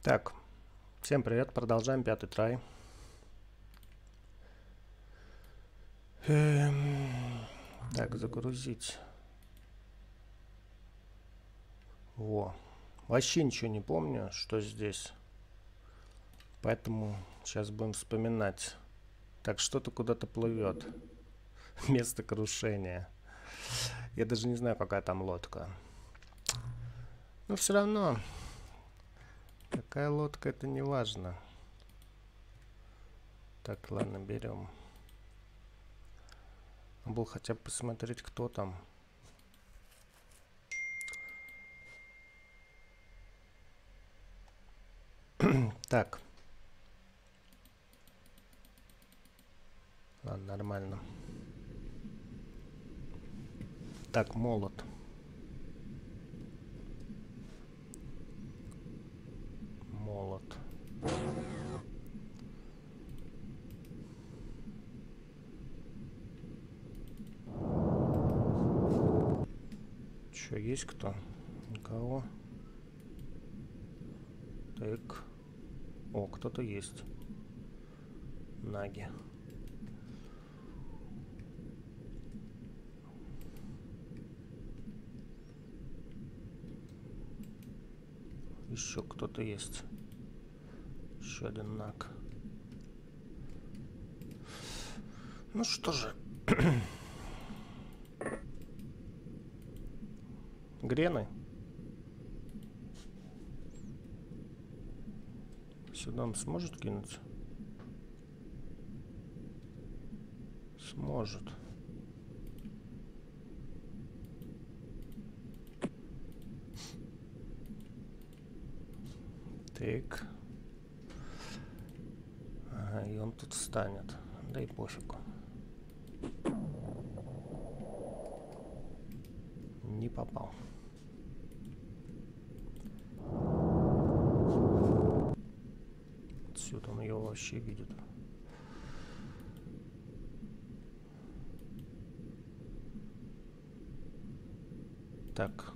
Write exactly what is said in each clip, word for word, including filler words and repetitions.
Так, всем привет, продолжаем пятый трай. Эм, так, загрузить. Во. Вообще ничего не помню, что здесь. Поэтому сейчас будем вспоминать. Так, что-то куда-то плывет. Место крушения. Я даже не знаю, какая там лодка. Но все равно, какая лодка, это не важно. Так, ладно, берем. Был хотя бы посмотреть, кто там. Так. Ладно, нормально. Так, молот. Молот. Че, есть кто? Никого. Так. О, кто-то есть. Наги. Еще кто-то есть. Еще один наг. Ну что же. Грены. Сюда он сможет кинуть? Сможет. Так. Ага, и он тут встанет. Да и пофигу. Не попал. Отсюда он его вообще видит. Так.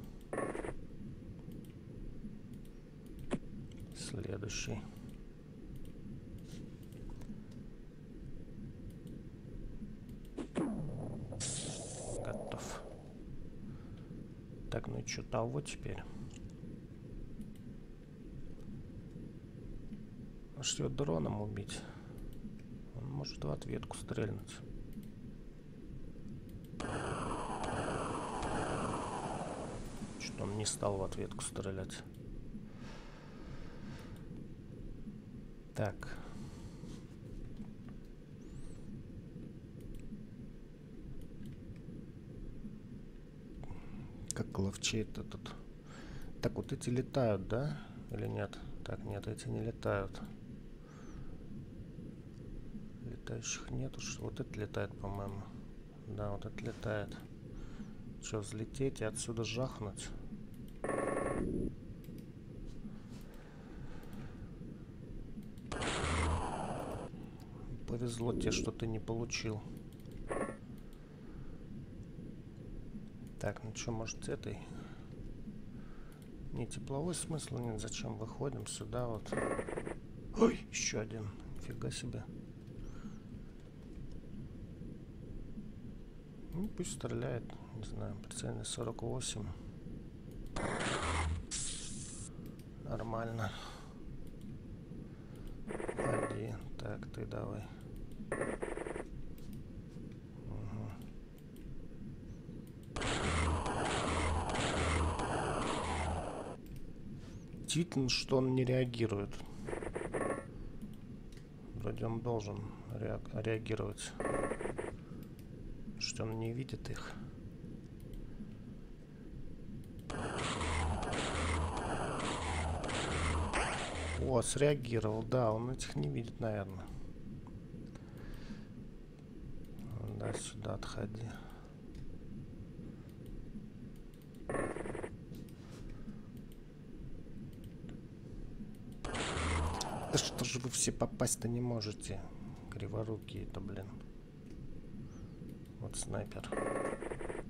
Следующий. Готов. Так, ну и что того теперь? Может его дроном убить? Он может в ответку стрельнуть. Что-то он не стал в ответку стрелять. Так. Как ловчей-то тут. Так, вот эти летают, да? Или нет? Так, нет, эти не летают. Летающих нету. Вот это летает, по-моему. Да, вот это летает. Что, взлететь и отсюда жахнуть? Повезло тебе, что ты не получил. Так, ну что, может, этой... Не, тепловой смысла нет. Зачем выходим сюда вот? Ой, еще один. Фига себе. Ну, пусть стреляет. Не знаю, прицельность сорок восемь. Нормально. Ходи. Так, ты давай. Угу. Действительно, что он не реагирует. Вроде он должен ре реагировать. Что он не видит их. О, среагировал. Да, он этих не видит, наверное. Да, сюда отходи. Да что же вы все попасть-то не можете? Криворукие-то, блин. Вот снайпер.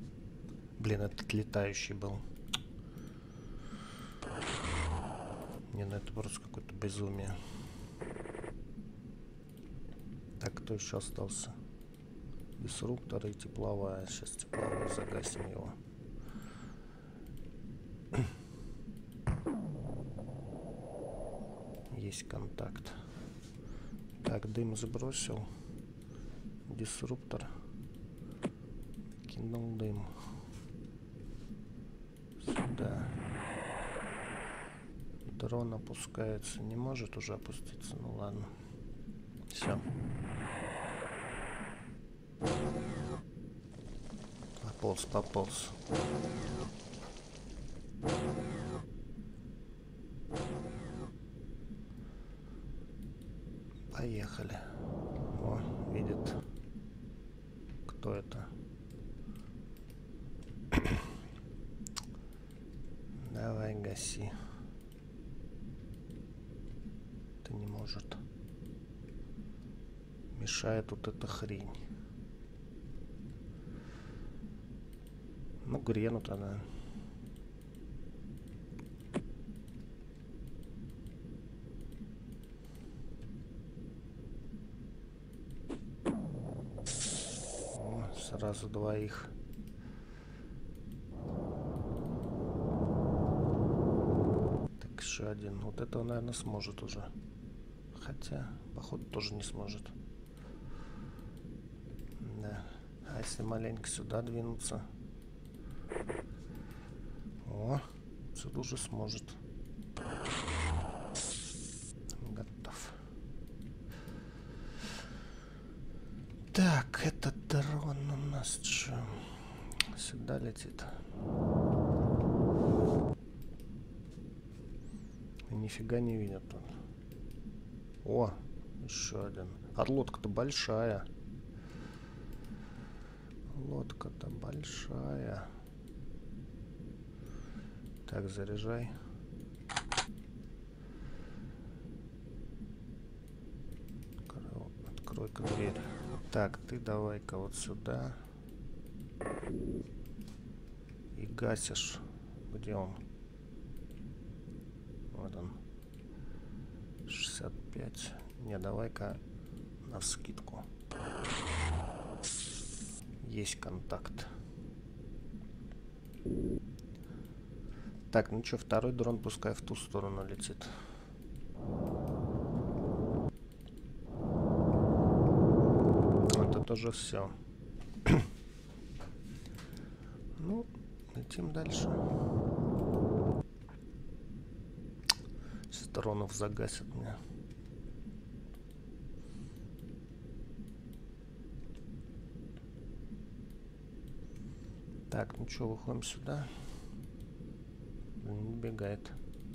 Блин, этот летающий был. Не, ну это просто какое-то безумие. Так, кто еще остался? Дисруптор и тепловая. Сейчас тепловую загасим его. Есть контакт. Так, дым сбросил. Дисруптор. Кинул дым. Сюда. Дрон опускается. Не может уже опуститься. Ну ладно. Все. Пополз, пополз. Поехали. О, видит. Кто это? Давай, гаси. Это не может. Мешает вот эта хрень. Ну, грену тогда. О, сразу двоих. Так, еще один. Вот этого, наверное, сможет уже. Хотя, походу, тоже не сможет. Да. А если маленько сюда двинуться? О, сюда уже сможет. Готов. Так, этот дрон у нас что? Сюда летит. Нифига не видят тут. О, еще один. А лодка-то большая. Лодка-то большая. Так, заряжай. Открой-ка дверь. Так, ты давай-ка вот сюда. И гасишь. Где он? Вот он. шестьдесят пять. Не, давай-ка навскидку. Есть контакт. Так, ну что, второй дрон пускай в ту сторону летит. Вот это уже все. Ну, летим дальше. Сейчас дронов загасят меня. Так, ну что, выходим сюда. Не бегает.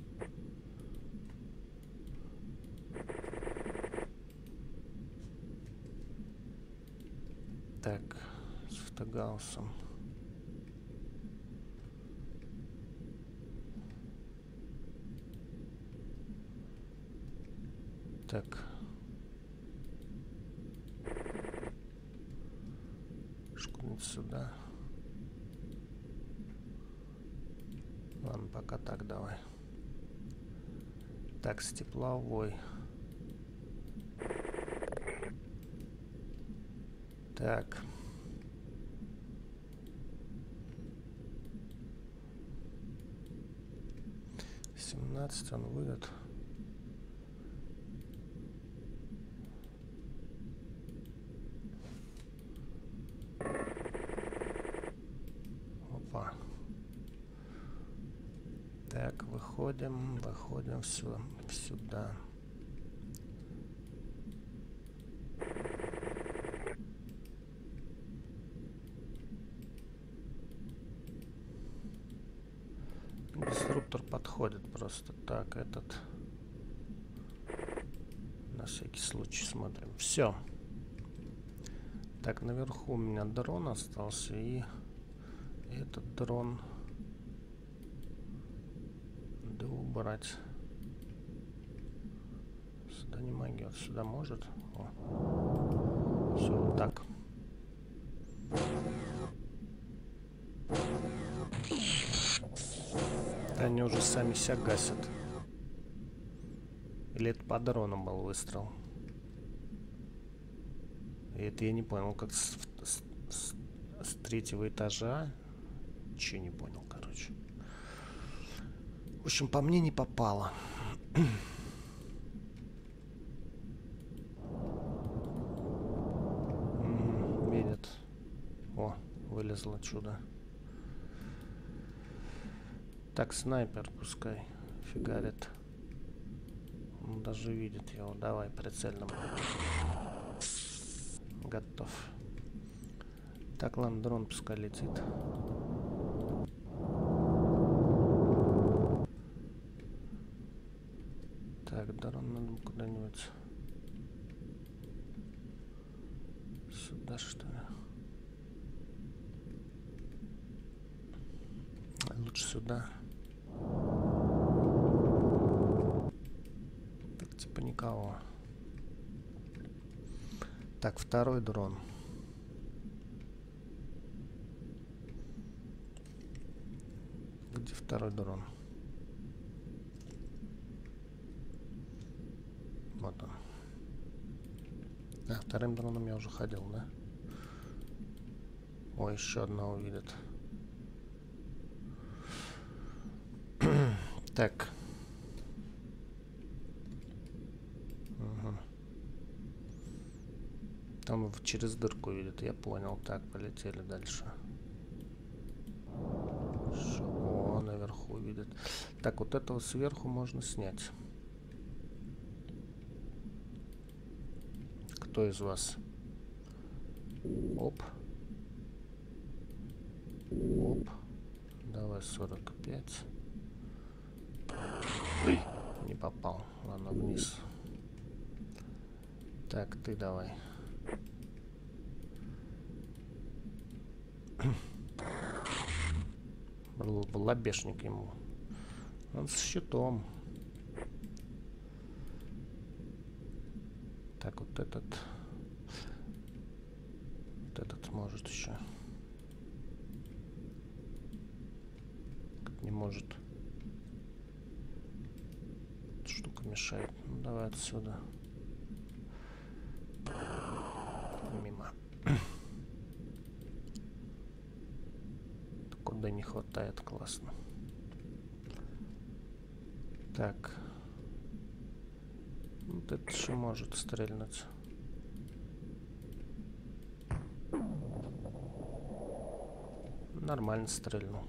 Так, с фотогаусом. Так. Шкнуть сюда. Ладно, пока так давай. Так, с тепловой. Так. семнадцать он выйдет. Опа. Так, выходим, выходим сюда. сюда. Дисруптор подходит просто так, этот. На всякий случай смотрим. Все. Так, наверху у меня дрон остался, и этот дрон да убрать. Сюда не могу, вот сюда может. О. Все, вот так. Они уже сами себя гасят. Или это по дрону был выстрел? И это я не понял, как с, с, с, с третьего этажа. Че не понял, короче. В общем, по мне не попало. Видит. О, вылезло чудо. Так, снайпер пускай фигарит. Он даже видит его. Давай, прицельным. Готов. Так, ладно, дрон пускай летит. Так, дрон надо куда-нибудь. Сюда, что ли? Лучше сюда. Так, типа никого. Так, второй дрон. Где второй дрон? Вот он. А, вторым дроном я уже ходил, да? Ой, еще одного видит. Так. Угу. Там через дырку видит, я понял. Так, полетели дальше. О, наверху видит. Так, вот этого сверху можно снять. Кто из вас? Оп. Оп. Давай сорок пять. Не попал. Ладно, вниз. Так, ты давай. Лобешник ему. Он с щитом. Так, вот этот. Вот этот может еще. Не может. Эта штука мешает. Ну, давай отсюда. Мимо. Куда не хватает, классно. Так. Вот это же может стрельнуть. Нормально стрельнул.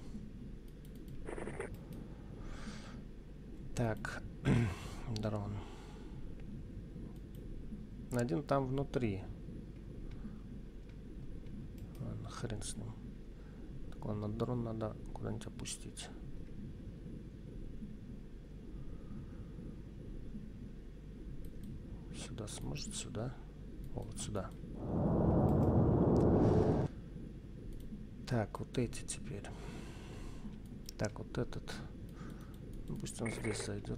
Так. Дрон. Один там внутри. Ладно, хрен с ним. Так, ладно, дрон надо куда-нибудь опустить. Сюда сможет, сюда. О, вот сюда. Так, вот эти теперь. Так, вот этот. Ну, пусть он здесь зайдет.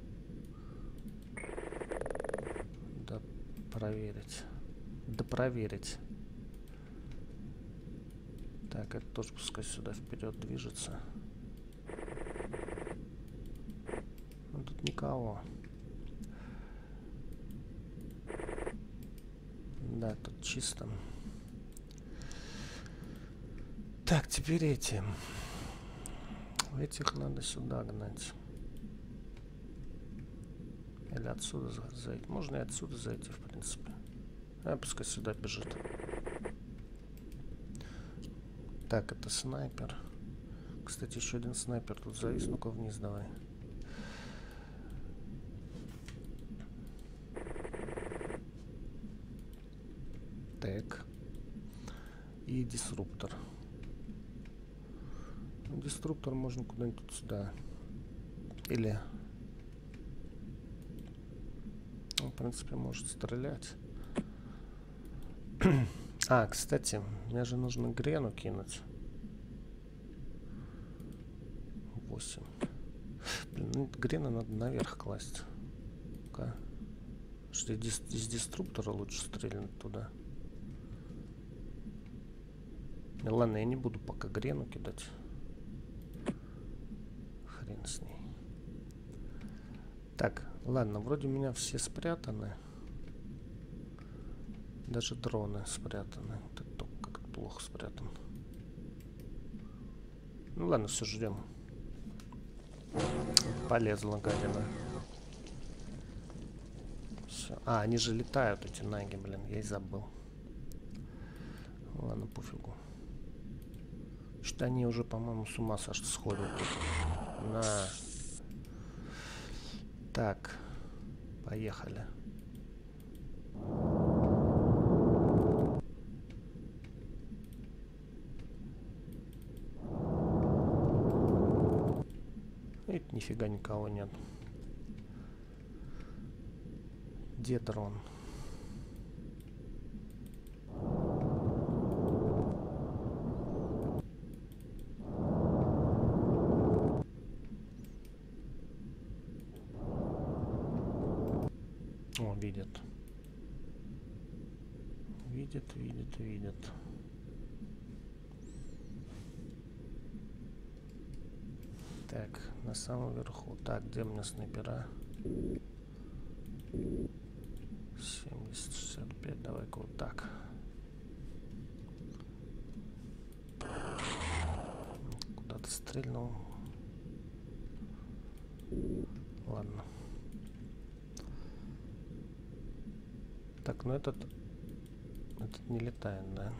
Да, проверить. Да, проверить. Так, это тоже пускай сюда вперед движется. Ну, тут никого. Да, тут чисто. Так, теперь эти. Этих надо сюда гнать. Или отсюда зайти. Можно и отсюда зайти, в принципе. А пускай сюда бежит. Так, это снайпер. Кстати, еще один снайпер тут завис. Ну-ка вниз давай. Так. И дисруптор. Деструктор можно куда-нибудь сюда. Или... Он, в принципе, может стрелять. А, кстати, мне же нужно грену кинуть. восемь. Блин, ну, грену надо наверх класть. Ну-ка. Что из, из деструктора лучше стрельнуть туда. Ну, ладно, я не буду пока грену кидать. Хрен с ней. Так, ладно, вроде у меня все спрятаны. Даже дроны спрятаны. Это только как плохо спрятан. Ну ладно, все, ждем. Полезла гадина. Все. А, они же летают, эти наги, блин, я и забыл. Ладно, пофигу. Что-то они уже, по-моему, с ума сошли, сходят тут. На. Так. Поехали. И нифига никого нет. Где дрон? О, видит. Видит, видит, видит. Так, на самом верху. Так, где у меня снайпера? семьдесят, шестьдесят пять, давай-ка вот так. Куда-то стрельнул. Ладно. Так, ну этот... Этот не летает, да?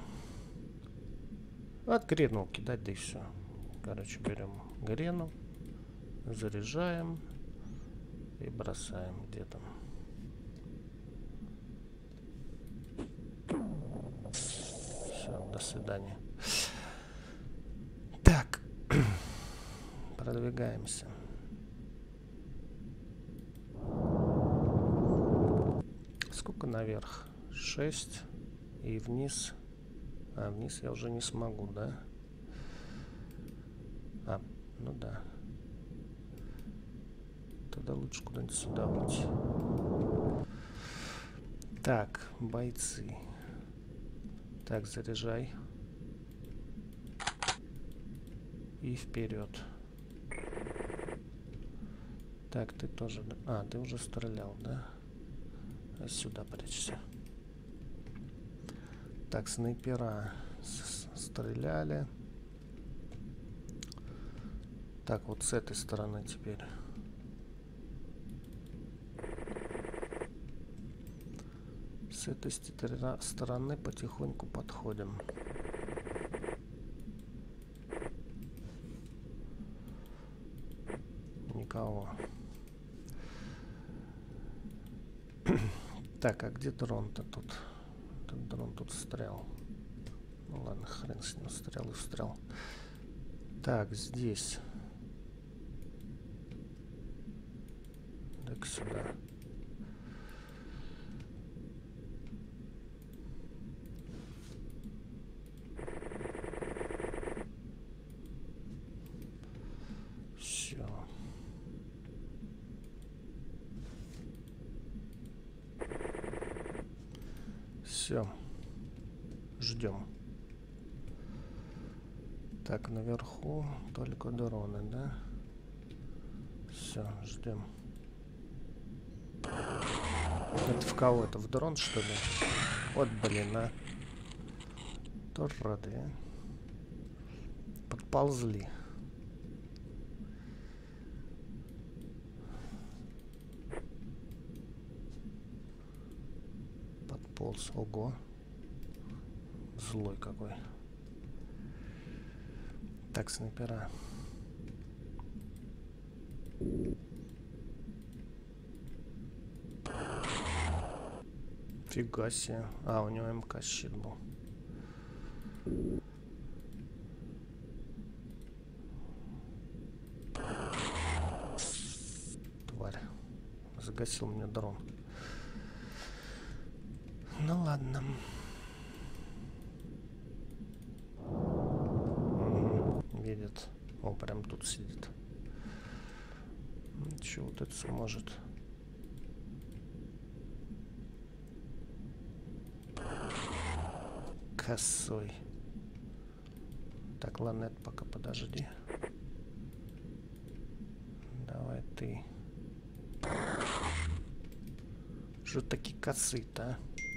От грену кидать, да и все. Короче, берем грену, заряжаем и бросаем где-то. Все, до свидания. Так, продвигаемся. Сколько наверх? шесть. И вниз. А, вниз я уже не смогу, да? А, ну да. Тогда лучше куда-нибудь сюда быть. Так, бойцы. Так, заряжай. И вперед. Так, ты тоже... А, ты уже стрелял, да? А сюда прячься. Так, снайпера стреляли. Так, вот с этой стороны теперь. С этой стороны потихоньку подходим. Никого. Так, а где дрон-то тут? Этот дрон тут встрял. Ну ладно, хрен с ним, встрял и встрял. Так, здесь. Так, сюда. Все. Все. Ждем. Так, наверху только дроны, да? Все, ждем. Это в кого? Это в дрон, что ли? Вот, блин, а. Тоже рады, а? Подползли. Подполз. Ого. Злой какой. Так, снайпера. Фига себе. А, у него МК щит был. Тварь. Загасил мне дрон. Ну ладно. Угу. Видит. О, прям тут сидит. Че вот это сможет? Косой. Так, ладно, это пока подожди. Давай ты. Что такие косы-то, а?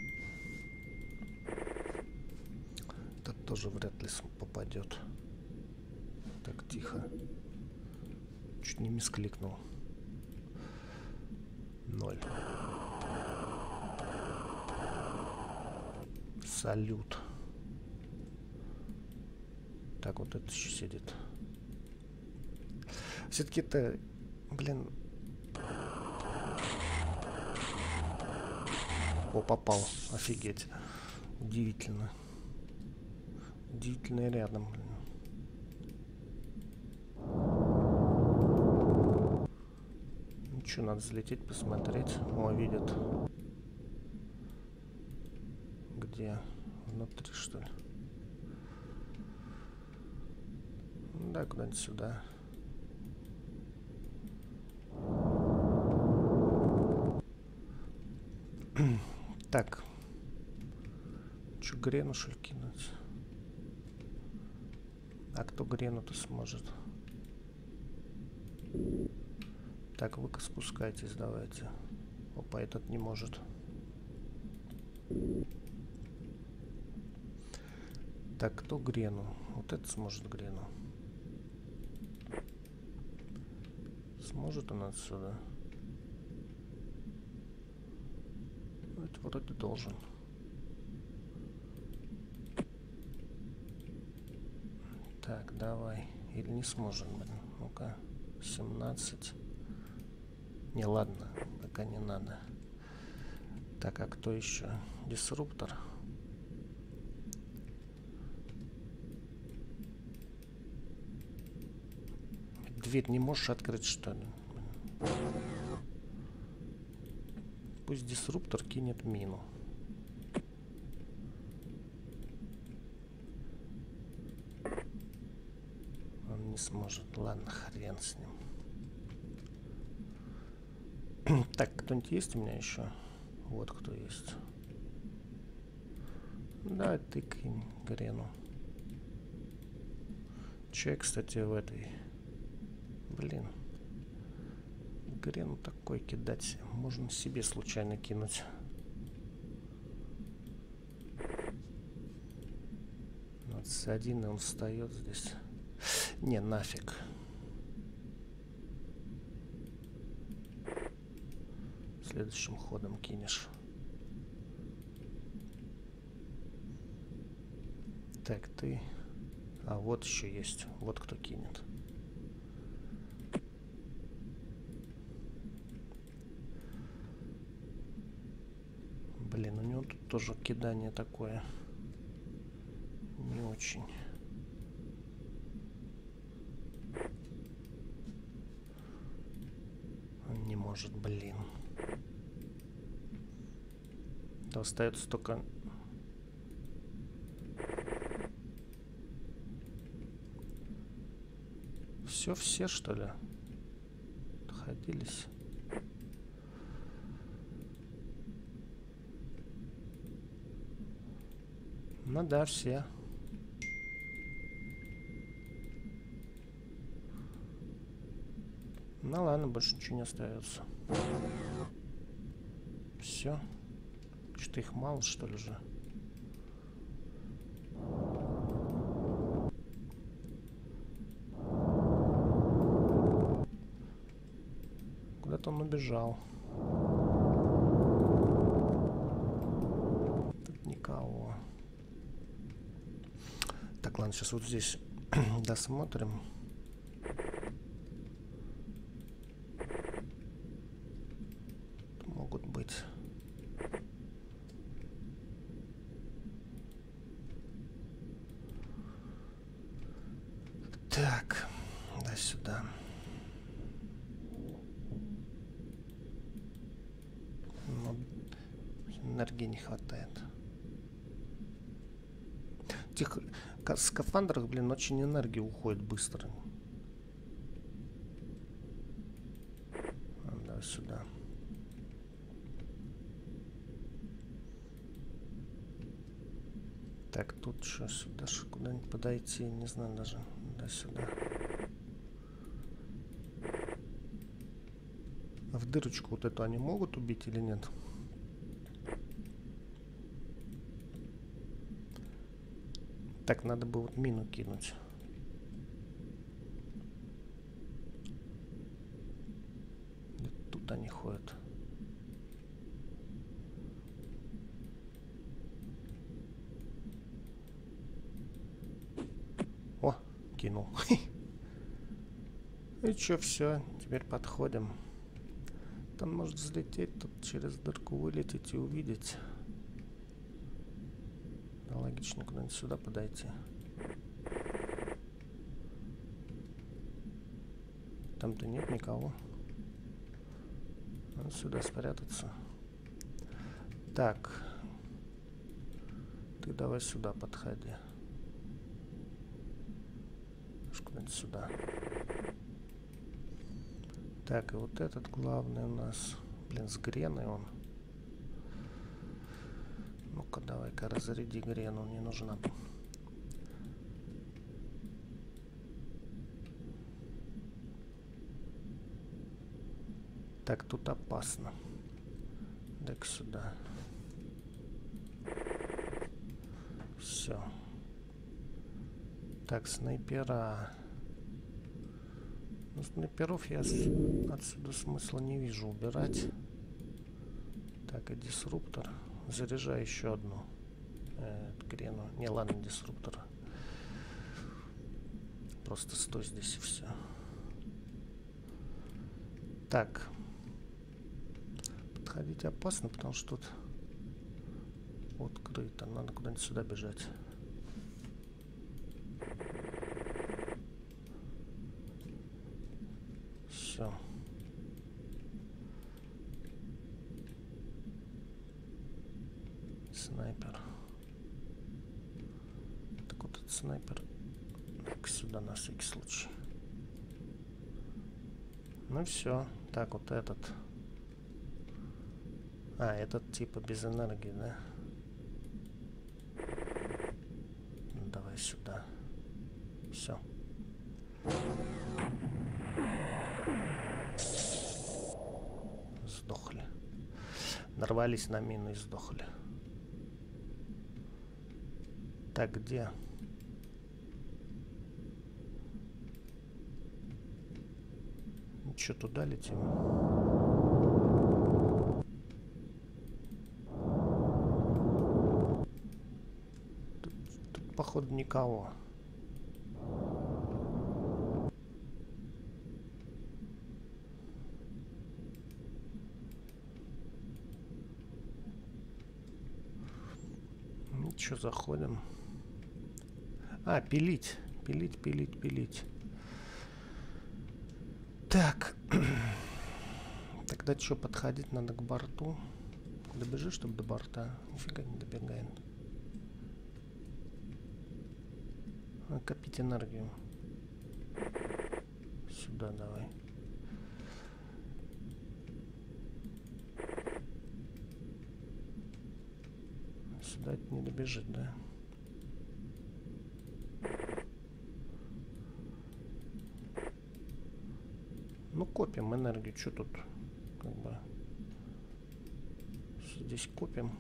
Этот тоже вряд ли попадет. Так, тихо. Чуть не мискликнул. Ноль. Салют. Так, вот это еще сидит. Все-таки это, блин... О, попал. Офигеть. Удивительно. Удивительно рядом, блин. Ну что, надо залететь, посмотреть. О, видят. Где? Внутри, что ли? Да, куда-нибудь сюда. Так. Че, грену, что ли, кинуть? А кто грену-то сможет? Так, вы-ка спускайтесь, давайте. Опа, этот не может. Так, кто грену? Вот этот сможет грену. Сможет он отсюда? Это вроде должен. Так, давай. Или не сможет, блин. Ну-ка. семнадцать. Не, ладно. Пока не надо. Так, а кто еще? Дисруптор. Дверь не можешь открыть, что ли? Пусть дисруптор кинет мину. Он не сможет. Ладно, хрен с ним. Так, кто-нибудь есть у меня еще? Вот кто есть. Да, тыкай грену. Че, кстати, в этой... Блин. Грену такой кидать. Можно себе случайно кинуть. Вот с один он встает здесь. Не, нафиг. Следующим ходом кинешь. Так, ты... А, вот еще есть. Вот кто кинет. Блин, у него тут тоже кидание такое. Не очень. Он не может, блин. Да, остается только... Все, все, что ли? Находились. Ну да, все. Ну ладно, больше ничего не остается. Все. Что-то их мало, что ли, же? Куда-то он убежал. Тут никого. Так, ладно, сейчас вот здесь досмотрим. Могут быть. Так, да сюда. Но энергии не хватает. В этих скафандрах, блин, очень энергия уходит быстро. Давай сюда. Так, тут что, сюда же куда-нибудь подойти, не знаю даже. Да, сюда. А в дырочку вот эту они могут убить или нет? Так, надо бы вот мину кинуть. Тут они ходят. О, кинул. И чё, все, теперь подходим. Там может взлететь, тут через дырку вылететь и увидеть. Да, логично куда-нибудь сюда подойти. Там-то нет никого. Надо сюда спрятаться. Так. Ты давай сюда подходи. Куда-нибудь сюда. Так, и вот этот главный у нас. Блин, с греной он. Ну-ка, давай-ка разряди грену, не нужна. Так, тут опасно. Так, сюда. Все. Так, снайпера. Ну, снайперов я отсюда смысла не вижу убирать. Так, и дисруптор. Заряжай еще одну э, грену. Не, ладно, дисруптор. Просто стой здесь и все. Так. Подходить опасно, потому что тут открыто. Надо куда-нибудь сюда бежать. Все. Снайпер. Так вот этот снайпер. Так, сюда на всякий случай. Ну все. Так, вот этот. А, этот типа без энергии, да? Ну, давай сюда. Все. Сдохли. Нарвались на мину и сдохли. Так, где? Ну, что, туда летим? Тут, тут походу, никого. Ну, что, заходим? А, пилить. Пилить, пилить, пилить. Так. Тогда что, подходить надо к борту? Добежи, чтобы до борта. Нифига не добегаем. А, копить энергию. Сюда давай. Сюда это не добежит, да? Ну, копим энергию. Что тут? Как бы... Здесь копим.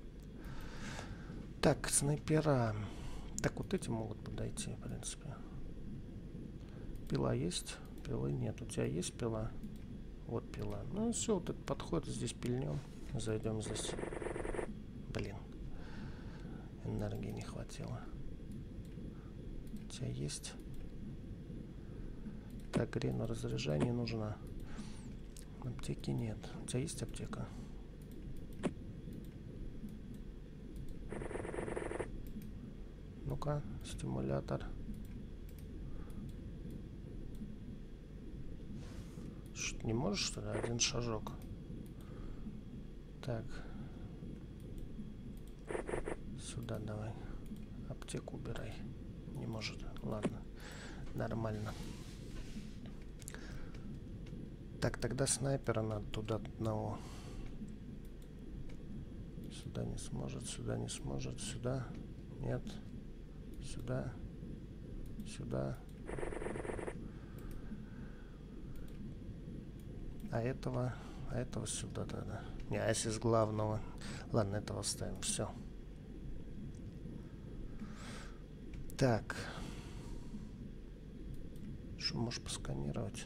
Так, снайпера. Так, вот эти могут подойти, в принципе. Пила есть? Пилы нет. У тебя есть пила? Вот пила. Ну, все, вот этот подход. Здесь пильнем. Зайдем здесь. Блин. Энергии не хватило. У тебя есть? Так, грену разряжания нужна. Аптеки нет. У тебя есть аптека? Ну-ка, стимулятор. Что, не можешь, что ли? Один шажок. Так. Сюда давай. Аптеку убирай. Не может. Ладно. Нормально. Так, тогда снайпера надо туда одного. Сюда не сможет, сюда не сможет, сюда. Нет. Сюда. Сюда. А этого, а этого сюда тогда. Не, а если с главного. Ладно, этого ставим. Все. Так. Что можешь посканировать?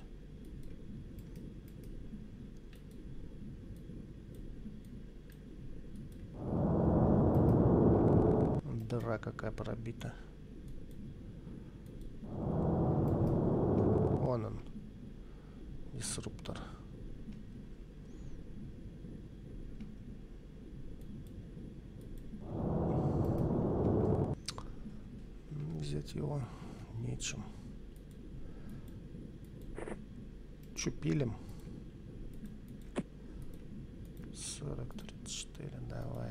Дыра какая пробита. Вон он. Дисруптор. Взять его нечем. Че пилим? сорок тридцать четыре, давай.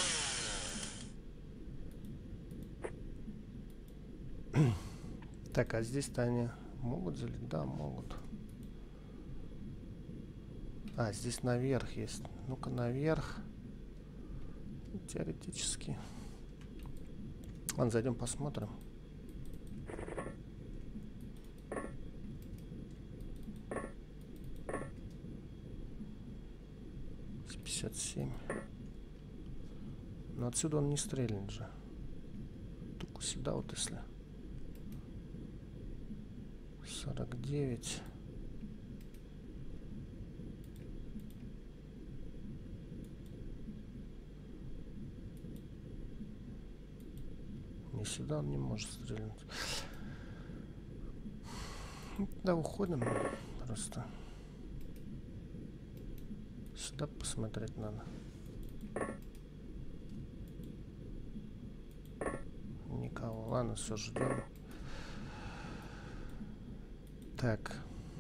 Так, а здесь-то они могут залить? Да, могут. А, здесь наверх есть. Ну-ка, наверх. Теоретически. Ладно, зайдем посмотрим. пятьдесят семь. Но отсюда он не стрельнет же. Только сюда вот если. сорок девять. Не сюда он не может стрельнуть. Да, уходим просто. Сюда посмотреть надо. Никого. Ладно, все, ждем. Так.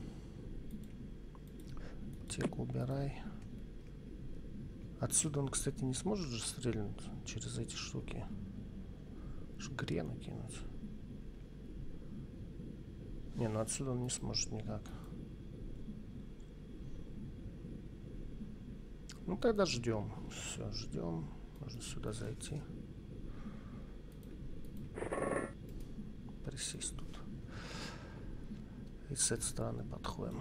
Аптеку убирай. Отсюда он, кстати, не сможет же стрельнуть через эти штуки. Грена кинуть. Не, ну отсюда он не сможет никак. Ну тогда ждем. Все, ждем. Можно сюда зайти. Присесть тут. И с этой стороны подходим.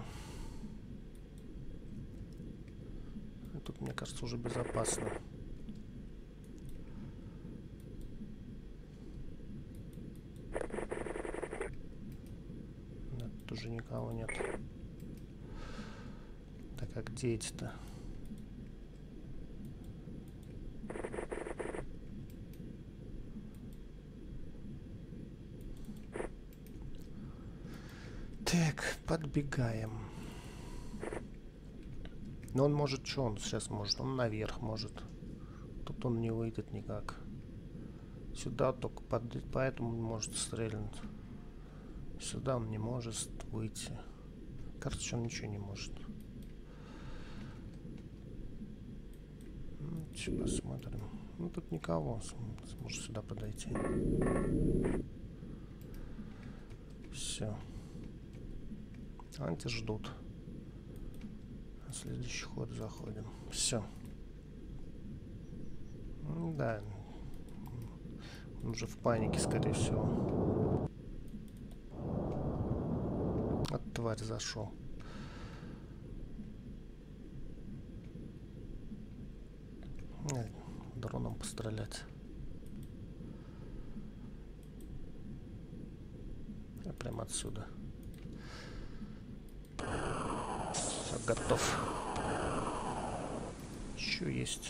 И тут, мне кажется, уже безопасно. Да, тут уже никого нет. Так, а где эти-то? Так, подбегаем. Но он может, что он сейчас может? Он наверх может. Тут он не выйдет никак. Сюда только под, поэтому он может стрельнуть. Сюда он не может выйти. Короче, он ничего не может. Ну, что, посмотрим. Ну, тут никого. Сможет сюда подойти. Все. Анти ждут. На следующий ход заходим. Все. Да. Он уже в панике, скорее всего. От тварь зашел. Дроном пострелять. Я прямо отсюда. Все, готов. Еще есть.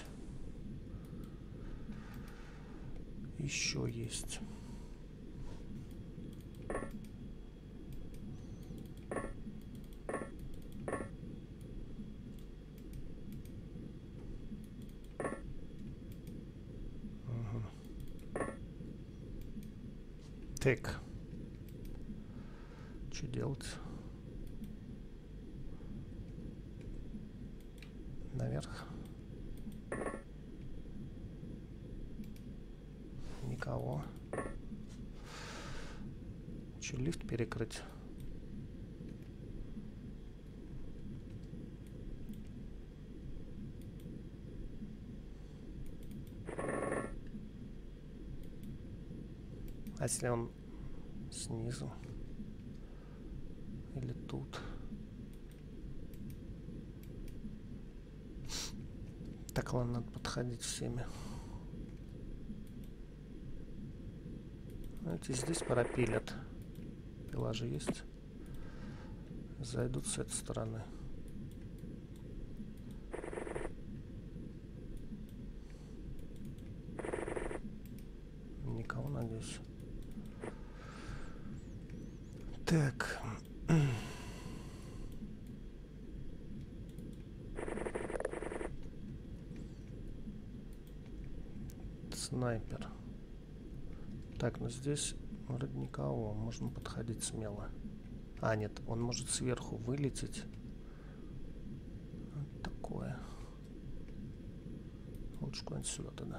Еще есть. Угу. Так. Что делать? Наверх. Никого. Че, лифт перекрыть? А если он снизу? Или тут? Так, ладно, надо подходить всеми. Эти здесь пропилят. Пила же есть. Зайдут с этой стороны. Никого, надеюсь. Так. Снайпер. Так, ну здесь вроде никого. Можно подходить смело. А, нет, он может сверху вылететь. Вот такое. Лучше куда-нибудь сюда тогда.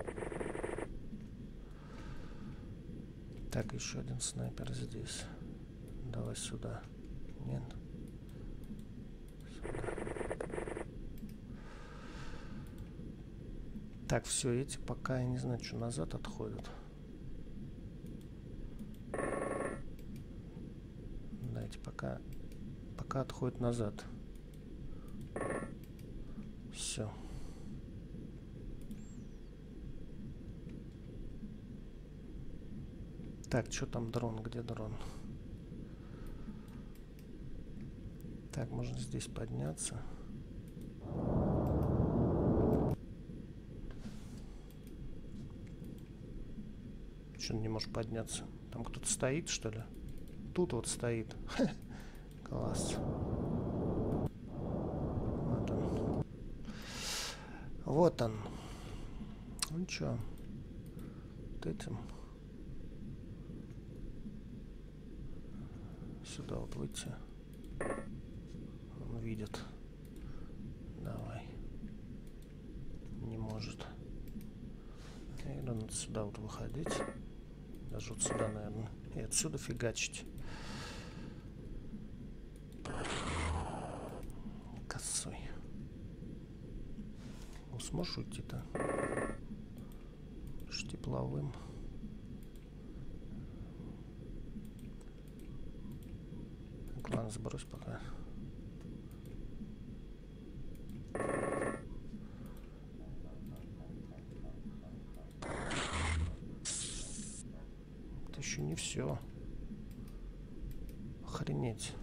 Так, еще один снайпер здесь. Давай сюда. Нет. Сюда. Так, все, эти пока, я не знаю, что назад отходят. Да, эти пока, пока отходят назад. Все. Так, что там дрон? Где дрон? Так, можно здесь подняться. Что, не можешь подняться? Там кто-то стоит, что ли? Тут вот стоит. Класс. Вот он. Вот он. Ну чё? Вот этим. Сюда вот выйти. Он видит. Давай. Не может. И надо сюда вот выходить. Даже вот сюда, наверное. И отсюда фигачить. Косой. Ну, сможешь уйти-то? Уж тепловым. Ладно, сбрось пока. Это еще не все. Охренеть.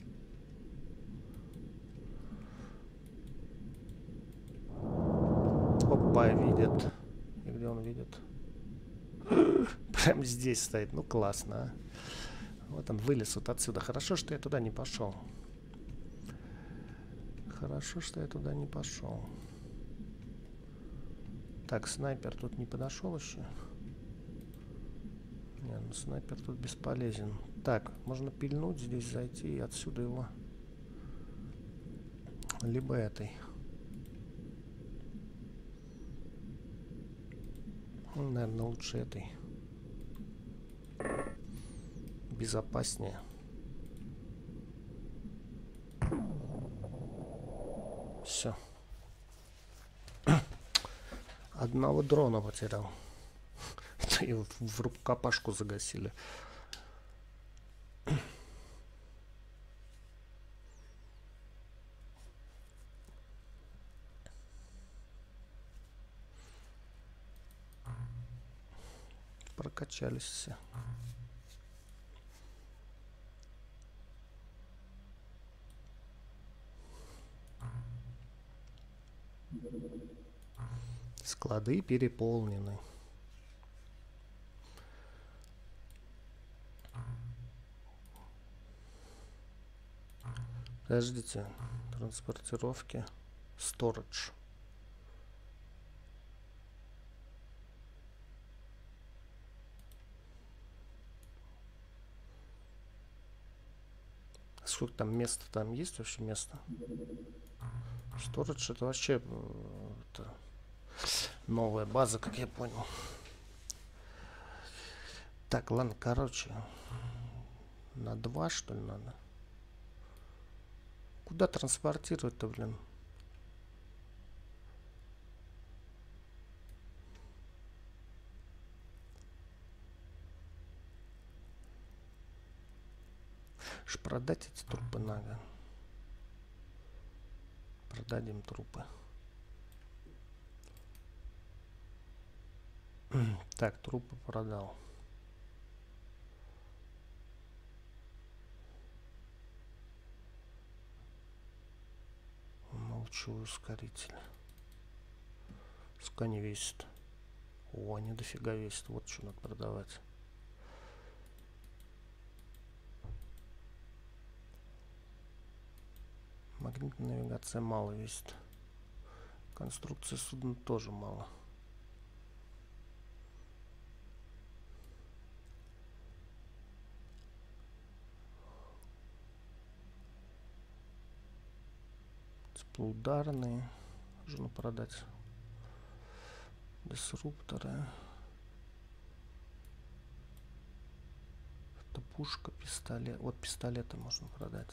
Опа, видит. И где он видит? Прям здесь стоит. Ну, классно, а. Вот он вылез вот отсюда. Хорошо, что я туда не пошел. Хорошо, что я туда не пошел. Так, снайпер тут не подошел еще. Не, ну снайпер тут бесполезен. Так, можно пильнуть здесь, зайти и отсюда его. Либо этой. Ну, наверное, лучше этой. Безопаснее. Все. Одного дрона потерял. И в рукопашку загасили. Прокачались все. Склады переполнены. Подождите. Транспортировки. Storage. Сколько там места? Там есть вообще место? Storage это вообще это новая база, как я понял. Так, ладно, короче. На два, что ли, надо? Куда транспортировать-то, блин? Ж продать эти трупы надо. Продадим трупы. Так, трупы продал. Лучевой ускоритель. Сколько они весят? О, они дофига весят. Вот что надо продавать. Магнитная навигация мало весит. Конструкция судна тоже мало. Теплоударные. Нужно продать. Дисрупторы. Это пушка, пистолет. Вот пистолеты можно продать.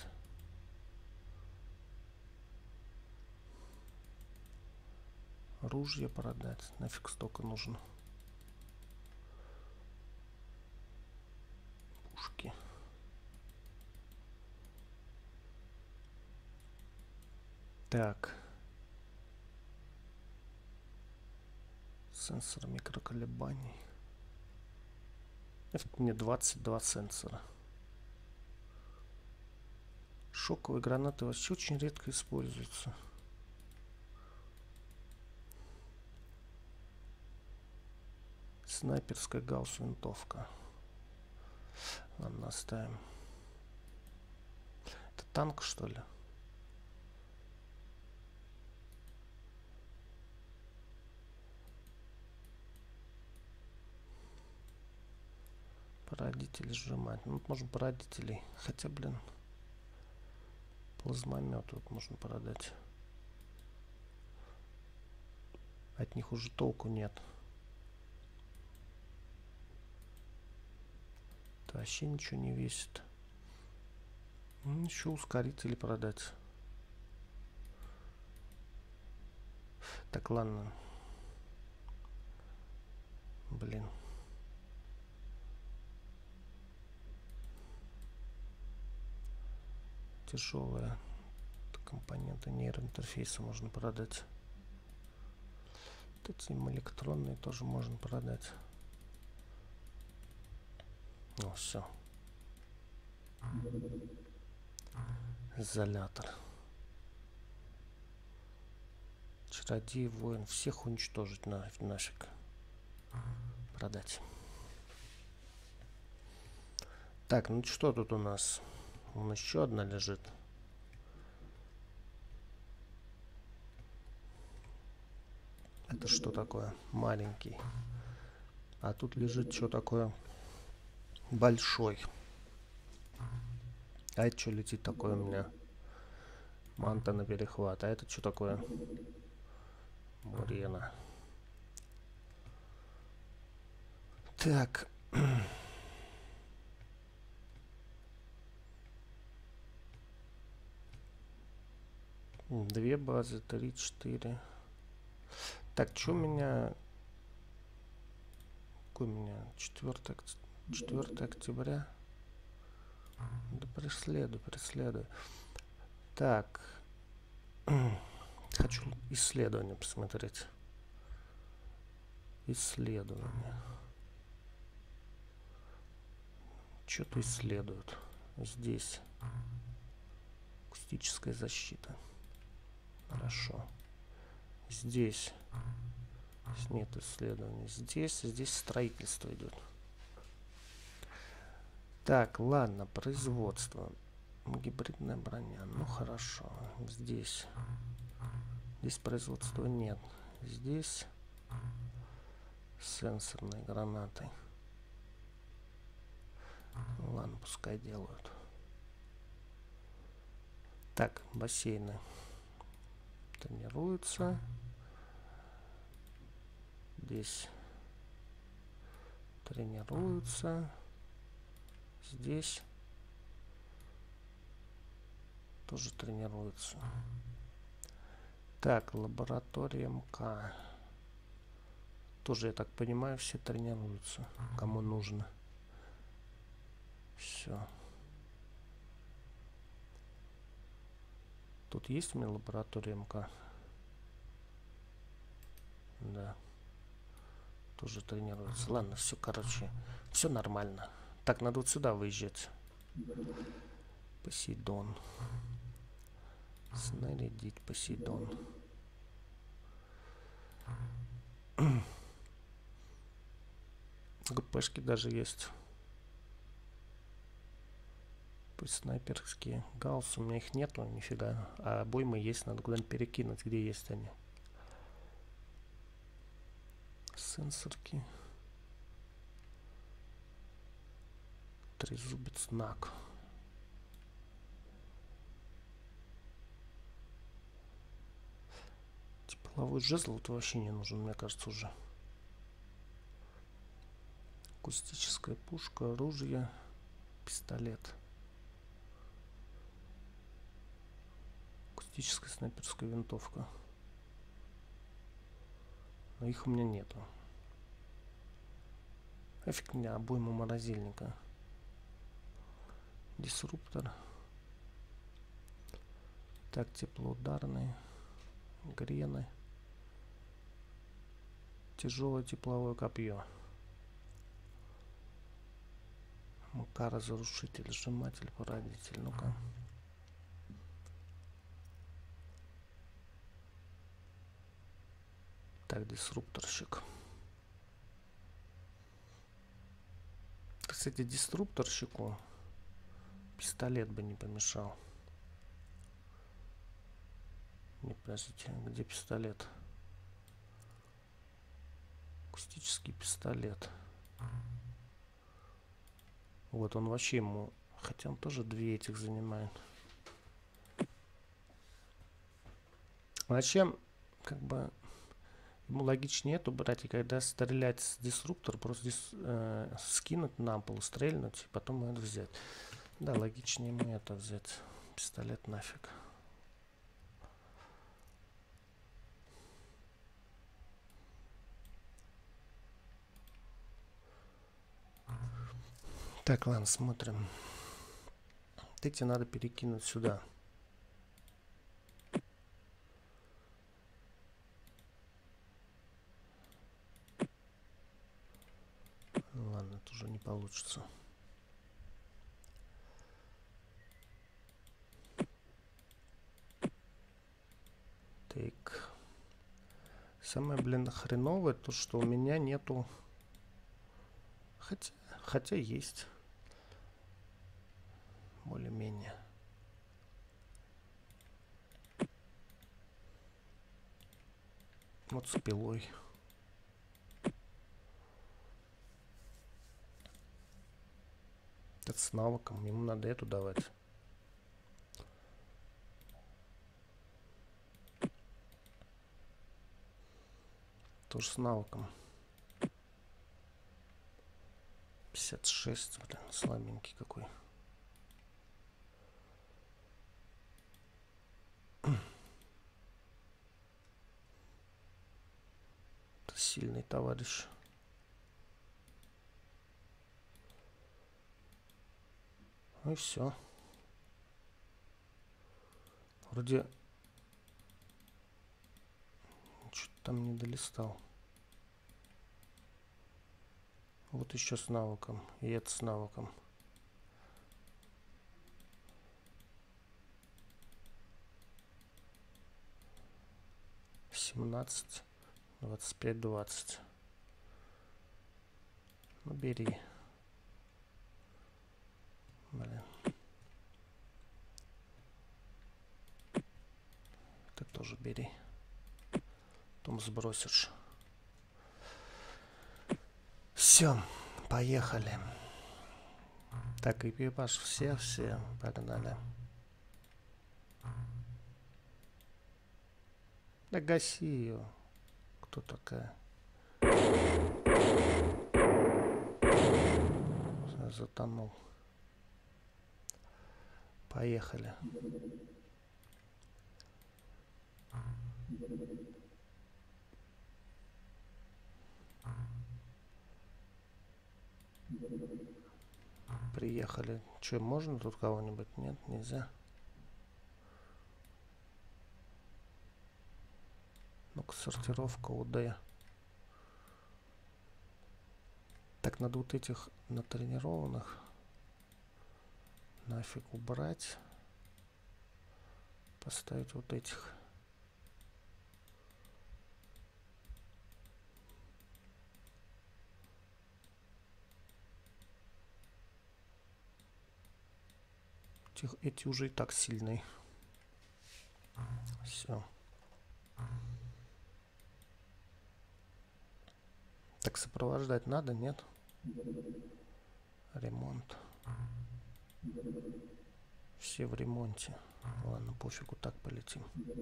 Ружье продать. Нафиг столько нужно. Пушки. Так. Сенсор микроколебаний. Мне двадцать два сенсора. Шоковые гранаты вообще очень редко используются. Снайперская гаусс-винтовка. Ладно, оставим. Это танк, что ли? Породитель сжимать. Ну, можно породителей. Хотя, блин, плазмомет вот можно продать. От них уже толку нет. Это вообще ничего не весит. Ну, еще ускорители продать. Так, ладно. Блин. Тяжелые компоненты нейроинтерфейса можно продать. Вот эти электронные тоже можно продать. Ну все. Изолятор. Чародей, воин. Всех уничтожить на, нафиг. Продать. Так, ну что тут у нас? Вон еще одна лежит. Это что такое? Маленький. А тут лежит что такое? Большой. А это что летит такое у меня? Манта на перехват. А это что такое? Мурена. Так. Две базы, три, четыре. Так, что у меня... Какой у меня? четвёртое октября. Да преследую, преследую. Так. Хочу исследование посмотреть. Исследование. Что-то исследуют. Здесь. Акустическая защита. Хорошо. Здесь. Здесь нет исследований. Здесь, здесь строительство идет. Так, ладно, производство. Гибридная броня. Ну хорошо. Здесь. Здесь производства нет. Здесь сенсорные гранаты. Ладно, пускай делают. Так, бассейны тренируются. Здесь тренируются. Здесь тоже тренируются. Так, лаборатория МК. Тоже, я так понимаю, все тренируются. Кому нужно. Все. Тут есть у меня лаборатория МК? Да. Тоже тренируется. Ладно, все, короче, все нормально. Так, надо вот сюда выезжать. Посейдон. Снарядить Посейдон. ГПшки даже есть. Пусть снайперские. Гаусс, у меня их нету, нифига. А обоймы есть, надо куда-нибудь перекинуть. Где есть они? Сенсорки. Трезубец НАК. Тепловой жезл вот вообще не нужен, мне кажется, уже. Акустическая пушка, оружие, пистолет. Акустическая снайперская винтовка. Но их у меня нету. Эффект у меня обойма морозильника. Дисруптор. Так, теплоударные. Грены. Тяжелое тепловое копье. Мука, разрушитель, сжиматель, породитель. Ну-ка. Так, дисрупторщик. Кстати, дисрупторщику пистолет бы не помешал. Не, подождите, где пистолет? Акустический пистолет. Вот он вообще ему... Хотя он тоже две этих занимает. Зачем, как бы... Ему логичнее эту брать, и когда стрелять с дисруптора, просто дис, э, скинуть на пол, стрельнуть, и потом это взять. Да, логичнее ему это взять. Пистолет нафиг. Так, ладно, смотрим. Эти надо перекинуть сюда. Ладно, это уже не получится. Так. Самое, блин, хреновое, то, что у меня нету... Хотя, хотя есть. Более-менее. Вот с пилой. Это с навыком. Ему надо эту давать. Тоже с навыком. пятьдесят шесть, блин, слабенький какой. Это сильный товарищ. Ну и все. Вроде что-то там не долистал. Вот еще с навыком. И это с навыком. семнадцать, двадцать пять, двадцать. Ну бери. Блин. Ты тоже бери. Потом сбросишь. Все, поехали. Так, экипаж все, все, погнали. Да гаси ее. Кто такая? Затонул. Поехали. Приехали. Че, можно тут кого-нибудь? Нет, нельзя. Ну-ка, сортировка УД. Так, надо вот этих натренированных нафиг убрать. поставить вот этих. Этих, эти уже и так сильные. Все. Так сопровождать надо, нет? Ремонт. Все в ремонте. Ладно, пофигу, так полетим.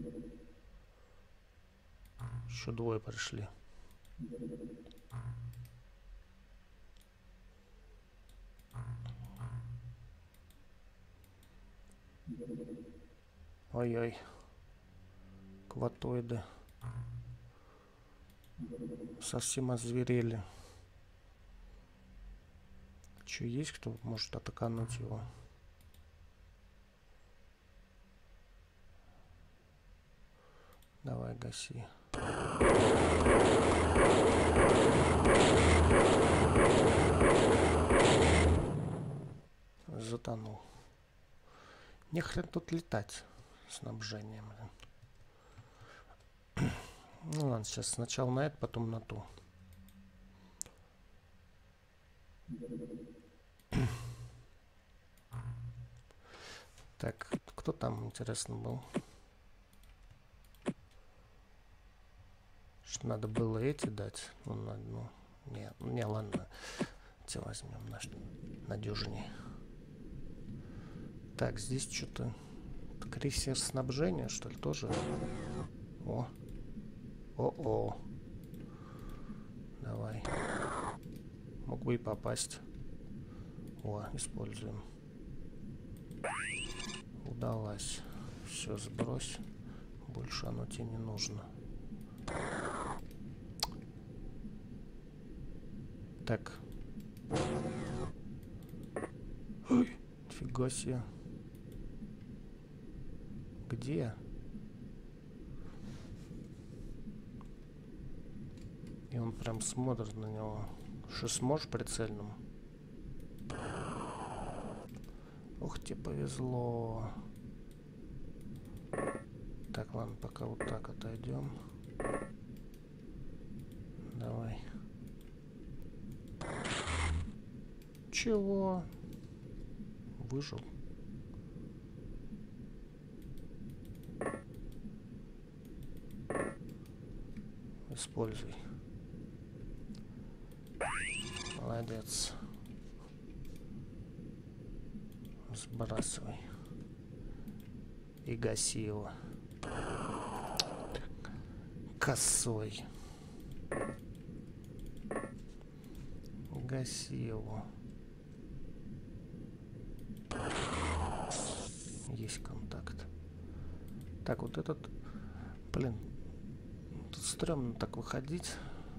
Еще двое пришли. Ой-ой. Кватоиды. Совсем озверели. Че, есть кто может атакануть его? Давай, гаси. Затонул. Не хрен тут летать. Снабжением. Ну ладно, сейчас сначала на это, потом на ту. Так, кто там, интересно, был? Что надо было эти дать? Ну, на, ну не, не, ладно. Эти возьмем наш надежнее. Так, здесь что-то... Крейсер снабжения, что ли, тоже? О. О-о. Давай. Мог бы и попасть. О, используем. Удалось. Все, сбрось. Больше оно тебе не нужно. Так. Ой, фига себе. Где? И он прям смотрит на него. Что, сможешь прицельным? Ух, тебе повезло. Так, ладно, пока вот так отойдем. Давай. Чего? Выжил. Используй. Молодец. Сбрасывай. И гаси его. Косой. Гаси его. Есть контакт. Так, вот этот... Блин. Тут стрёмно так выходить.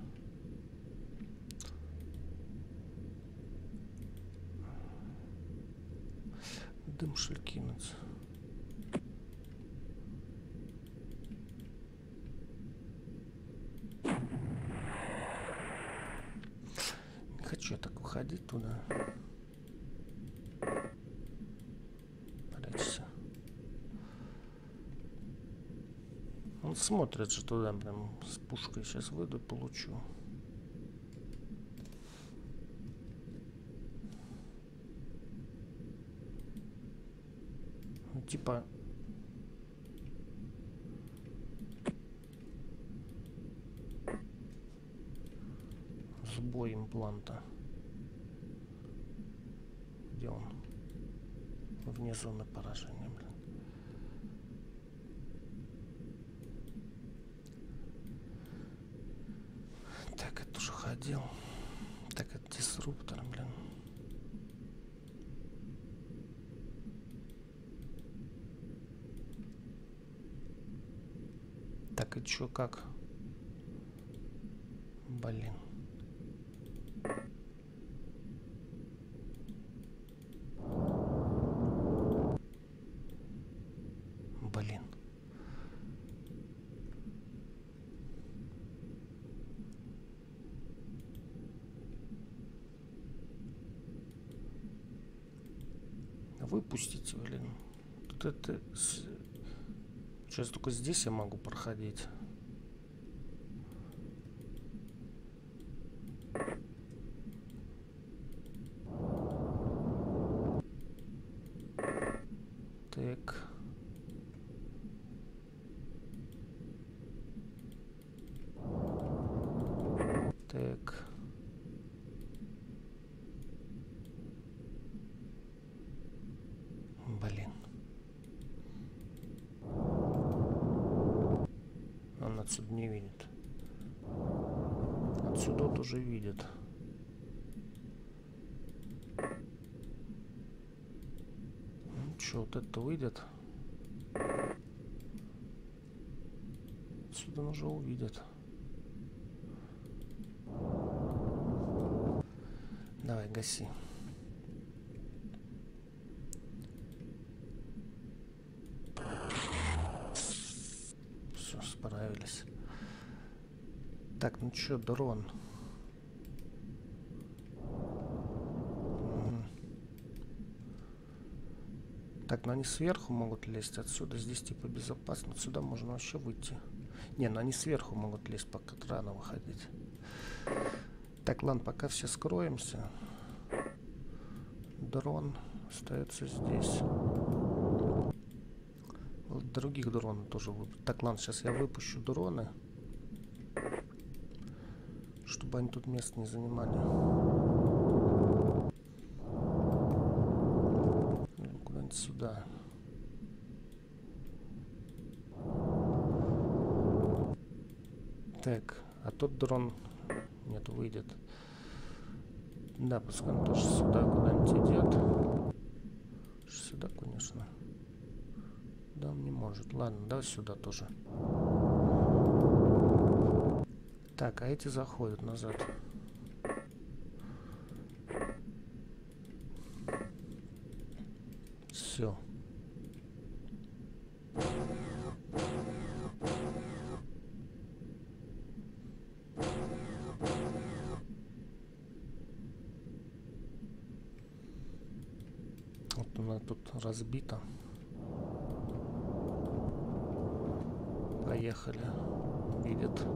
Дым, что ли, кинуть? Не хочу я так выходить туда. Прячься. Он смотрит же туда, прям с пушкой. Сейчас выйду, получу. Ну, типа... Сбой импланта. Где он? Вне зоны поражения, блин. Так, это уже ходил. Так, это дисруптор, блин. Так, и чё, как? Блин. Блин. Выпустите, блин. Тут это... Сейчас только здесь я могу проходить. Так. Так. Блин. Он отсюда не видит. Отсюда вот уже видит. Ну что, вот это выйдет? Отсюда он уже увидит. Давай, гаси. Все, справились. Так, ну чё, дрон. Угу. Так, ну они сверху могут лезть отсюда. Здесь типа безопасно. Отсюда можно вообще выйти. Не, ну они сверху могут лезть, пока рано выходить. Так, ладно, пока все скроемся. Дрон остается здесь. Вот других дронов тоже выпустить. Так, ладно, сейчас я выпущу дроны, чтобы они тут место не занимали. Куда-нибудь сюда. Так, а тот дрон нет, выйдет. Да, пускай он тоже сюда куда-нибудь идет. Сюда, конечно. Да, он не может. Ладно, давай сюда тоже. Так, а эти заходят назад. Все. Вот у нас тут разбито. Поехали. Видит.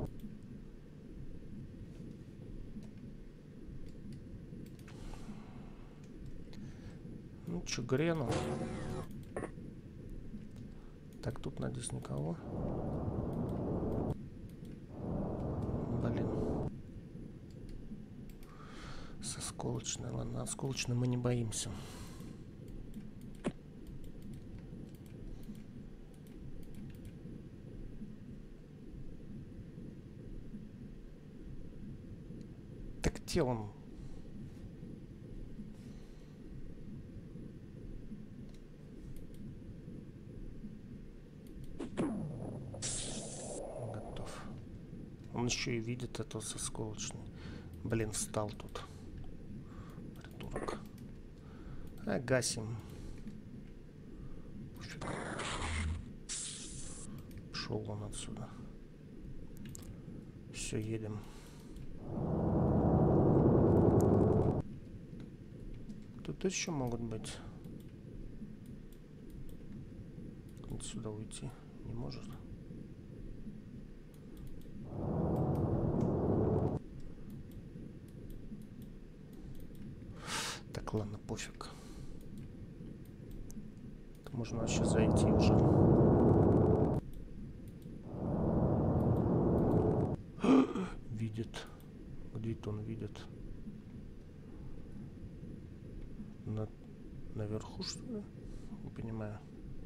Ну чё, грену. Так, тут, надеюсь, никого. Блин. С осколочной. Ладно, осколочной мы не боимся. Так где он? Готов. Он еще и видит это с осколочной. Блин, встал тут. Придурок. А, гасим. Шел он отсюда. Все, едем. Тут еще могут быть. Отсюда уйти не может. Так, ладно, пофиг. Можно вообще зайти уже. Видит. Где-то он видит. На... Наверху, что ли? Не понимаю.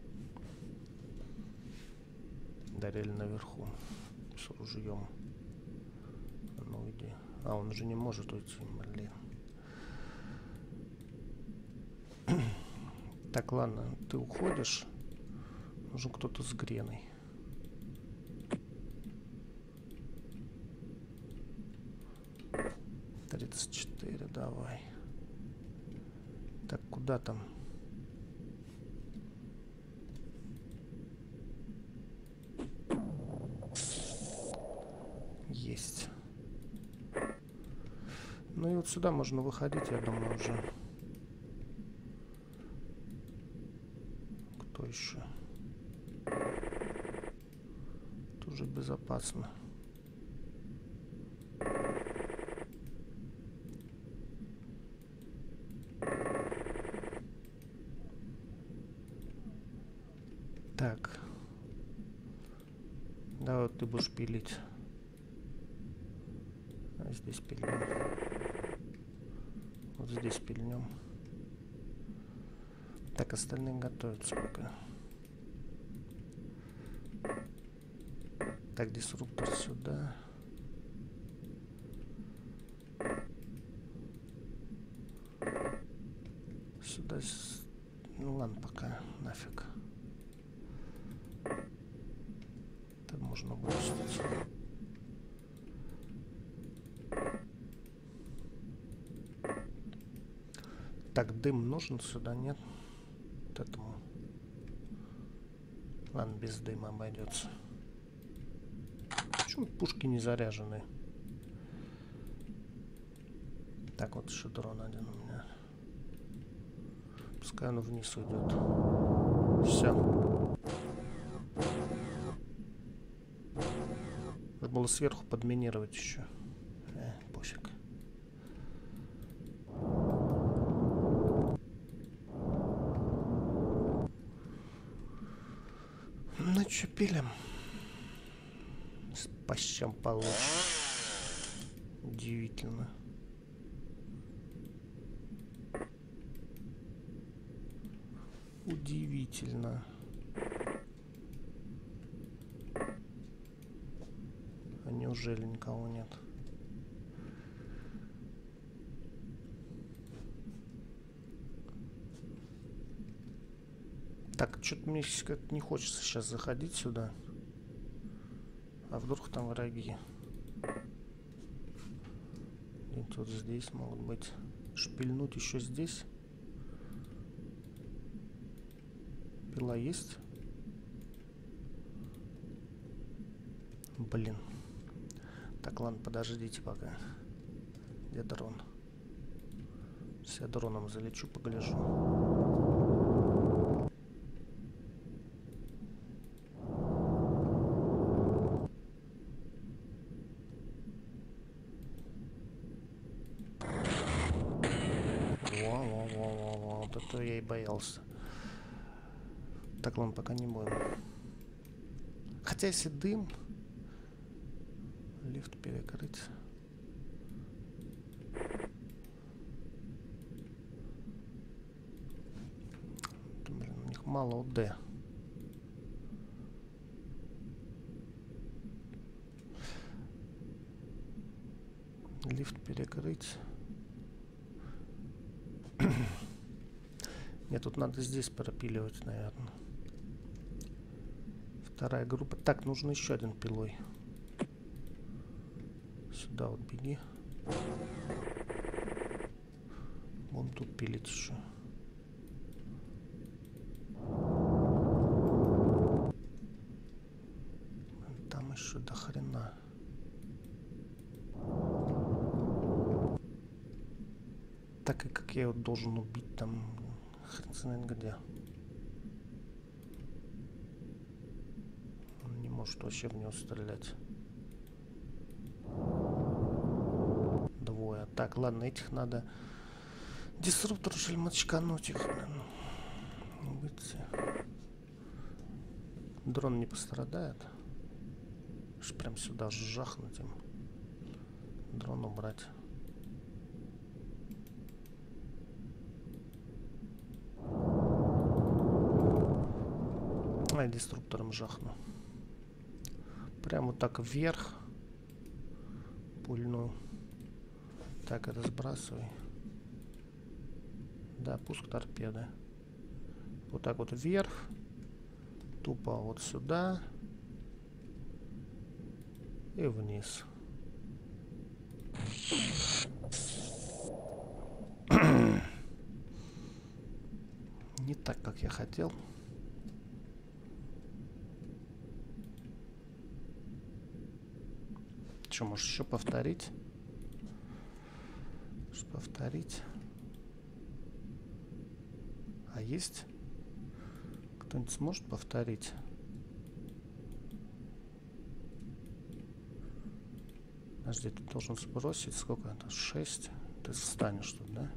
Да, реально наверху. С ружьем. Ну иди. А, он же не может уйти, блин. Так, ладно, ты уходишь. Нужен кто-то с греной. тридцать четыре, давай. Так, куда там? Есть. Ну и вот сюда можно выходить, я думаю, уже. Кто еще? безопасно. Так. Да, вот ты будешь пилить. А здесь пильнем. Вот здесь пильнем. Так, остальные готовятся пока. Так, дисруптор сюда. Сюда. Ну ладно, пока нафиг. Так можно выпустить. Так, дым нужен сюда, нет? Вот этому. Ладно, без дыма обойдется. Почему пушки не заряжены? Так, вот еще дрон один у меня. Пускай он вниз уйдет. Все. Надо было сверху подминировать еще. Э, пофиг. Ну что, пилим? По щам получим. Удивительно. Удивительно. А неужели никого нет? Так, что-то мне как-то не хочется сейчас заходить сюда. А вдруг там враги? Где-нибудь вот здесь могут быть. Шпильнуть еще здесь. Пила есть? Блин. Так, ладно, подождите пока. Где дрон? Сейчас я дроном залечу, погляжу. Во-во-во-во-во. Вот это я и боялся. Так, ладно, пока не будем. Хотя если дым... Лифт перекрыть. Блин, у них мало ОД. Лифт перекрыть. Нет, тут надо здесь пропиливать, наверное. Вторая группа. Так, нужно еще один пилой. Сюда вот беги. Будем тут пилить еще. Там еще до хрена. Так и как я его должен убить там, хрен знает где. Он не может вообще в него стрелять. Двое. Так, ладно, этих надо дисруптор шельмачкануть их. Выйти. Дрон не пострадает. Прям сюда жахнуть им. Дрон убрать. А, я деструктором жахну. Прям вот так вверх. Пульну. Так, это сбрасывай. Да, пуск торпеды. Вот так вот вверх. Тупо вот сюда. И вниз. Не так, как я хотел. Что, можешь еще повторить? Повторить. А есть? Кто-нибудь сможет повторить? Подожди, ты должен сбросить. Сколько это? шесть. Ты встанешь тут, да?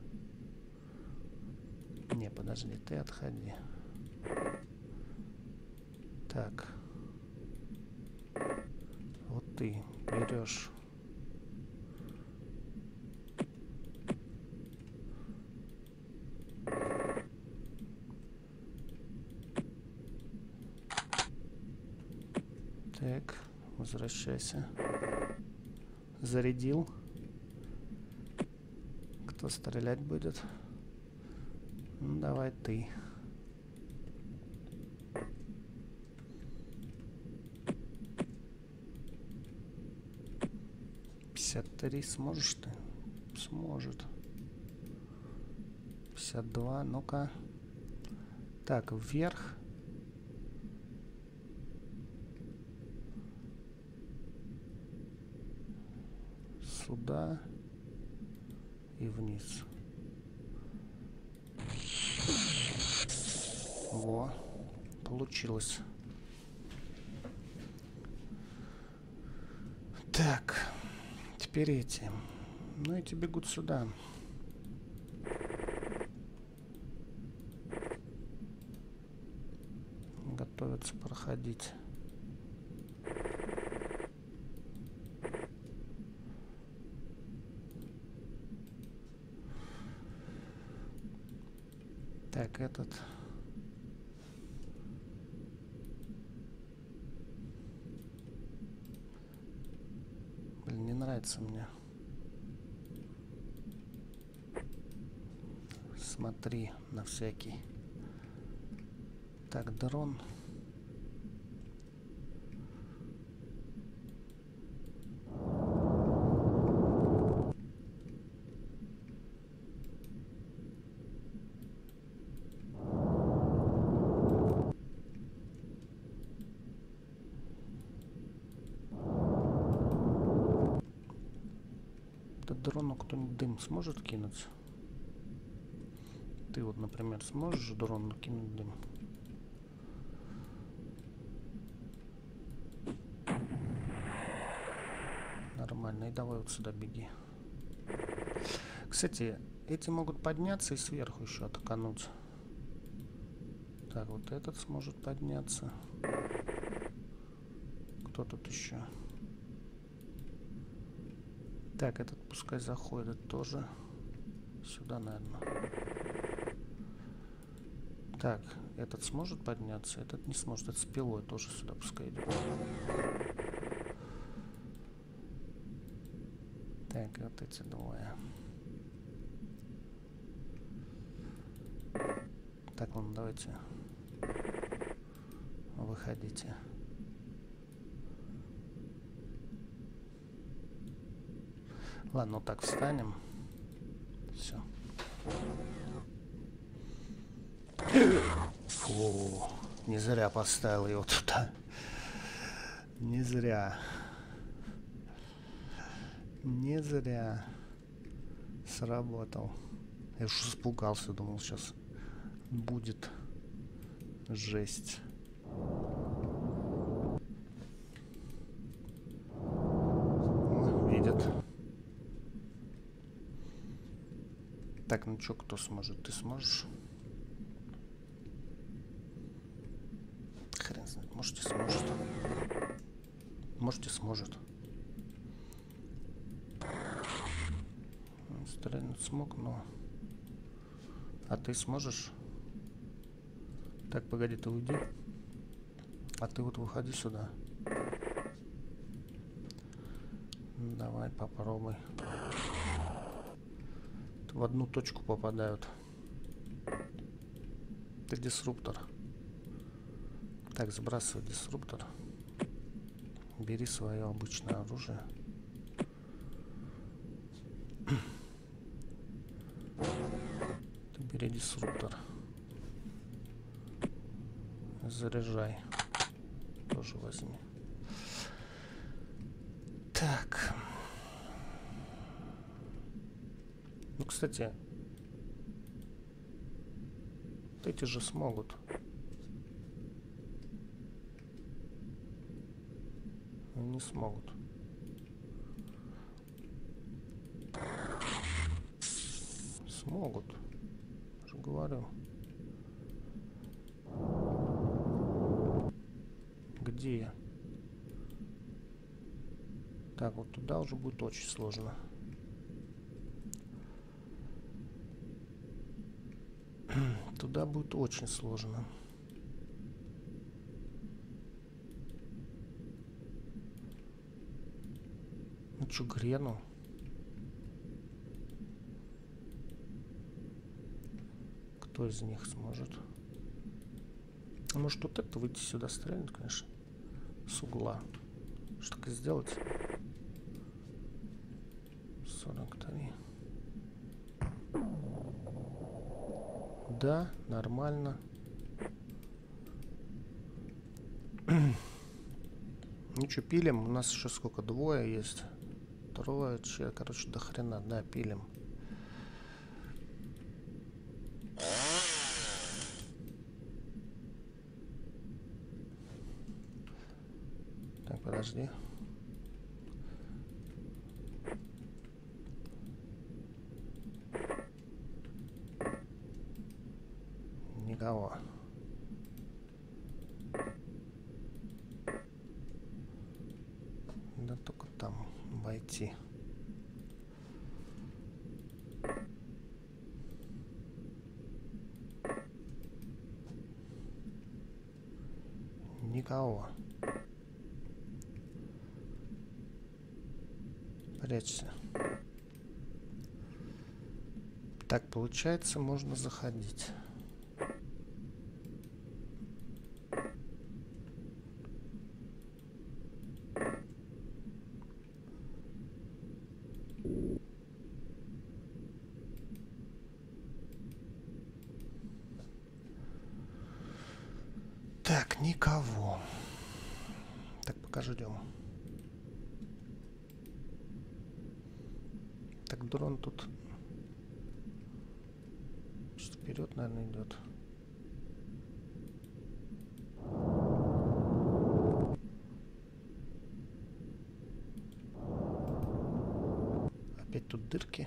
Не, подожди, ты отходи. Так. Вот ты берешь. Так, возвращайся. Зарядил. Кто стрелять будет? Ну, давай ты. пятьдесят три сможешь ты? Сможет. пятьдесят два, ну-ка. Так, вверх. Сюда. И вниз. Во. Получилось. Так. Теперь эти. Ну, эти бегут сюда. Готовятся проходить. Так, этот... Блин, не нравится мне. Смотри на всякий. Так, дрон. Дрону кто-нибудь дым сможет кинуть? Ты вот, например, сможешь дрону кинуть дым? Нормально. И давай вот сюда беги. Кстати, эти могут подняться и сверху еще атакануть. Так, вот этот сможет подняться. Кто тут еще? Так, этот пускай заходит тоже. Сюда, наверное. Так, этот сможет подняться, этот не сможет. Этот с пилой тоже сюда пускай идет. Так, вот эти двое. Так, ладно, давайте. Выходите. Ладно, вот так встанем. Все. Фу, не зря поставил его туда. Не зря. Не зря. Сработал. Я уж испугался, думал, сейчас будет жесть. О, видят. Так, ну чё, кто сможет? Ты сможешь? Хрен знает, можете сможет. Можете сможет. Стрельнуть смог, но... А ты сможешь? Так, погоди, ты уйди. А ты вот выходи сюда. Давай, попробуй. В одну точку попадают. Ты дисруптор. Так, сбрасывай дисруптор. Бери свое обычное оружие. Ты бери дисруптор. Заряжай. Тоже возьми. Так. Ну, кстати, эти же смогут. Не смогут. Смогут. Уже говорю. Где я? Так, вот туда уже будет очень сложно. Туда будет очень сложно. Ну чё, грену? Кто из них сможет? Может вот это выйти сюда стрельнуть, конечно. С угла. Что так и сделать? сорок три. Да, нормально. Ну что, пилим? У нас еще сколько? Двое есть. Трое, че, короче, до хрена. Да, пилим. Так, подожди. Никого. Да только там войти. Никого. Прячься. Так, получается, можно заходить. Так, никого. Так, пока ждем. Так, дрон тут вперед, наверное, идет. Опять тут дырки.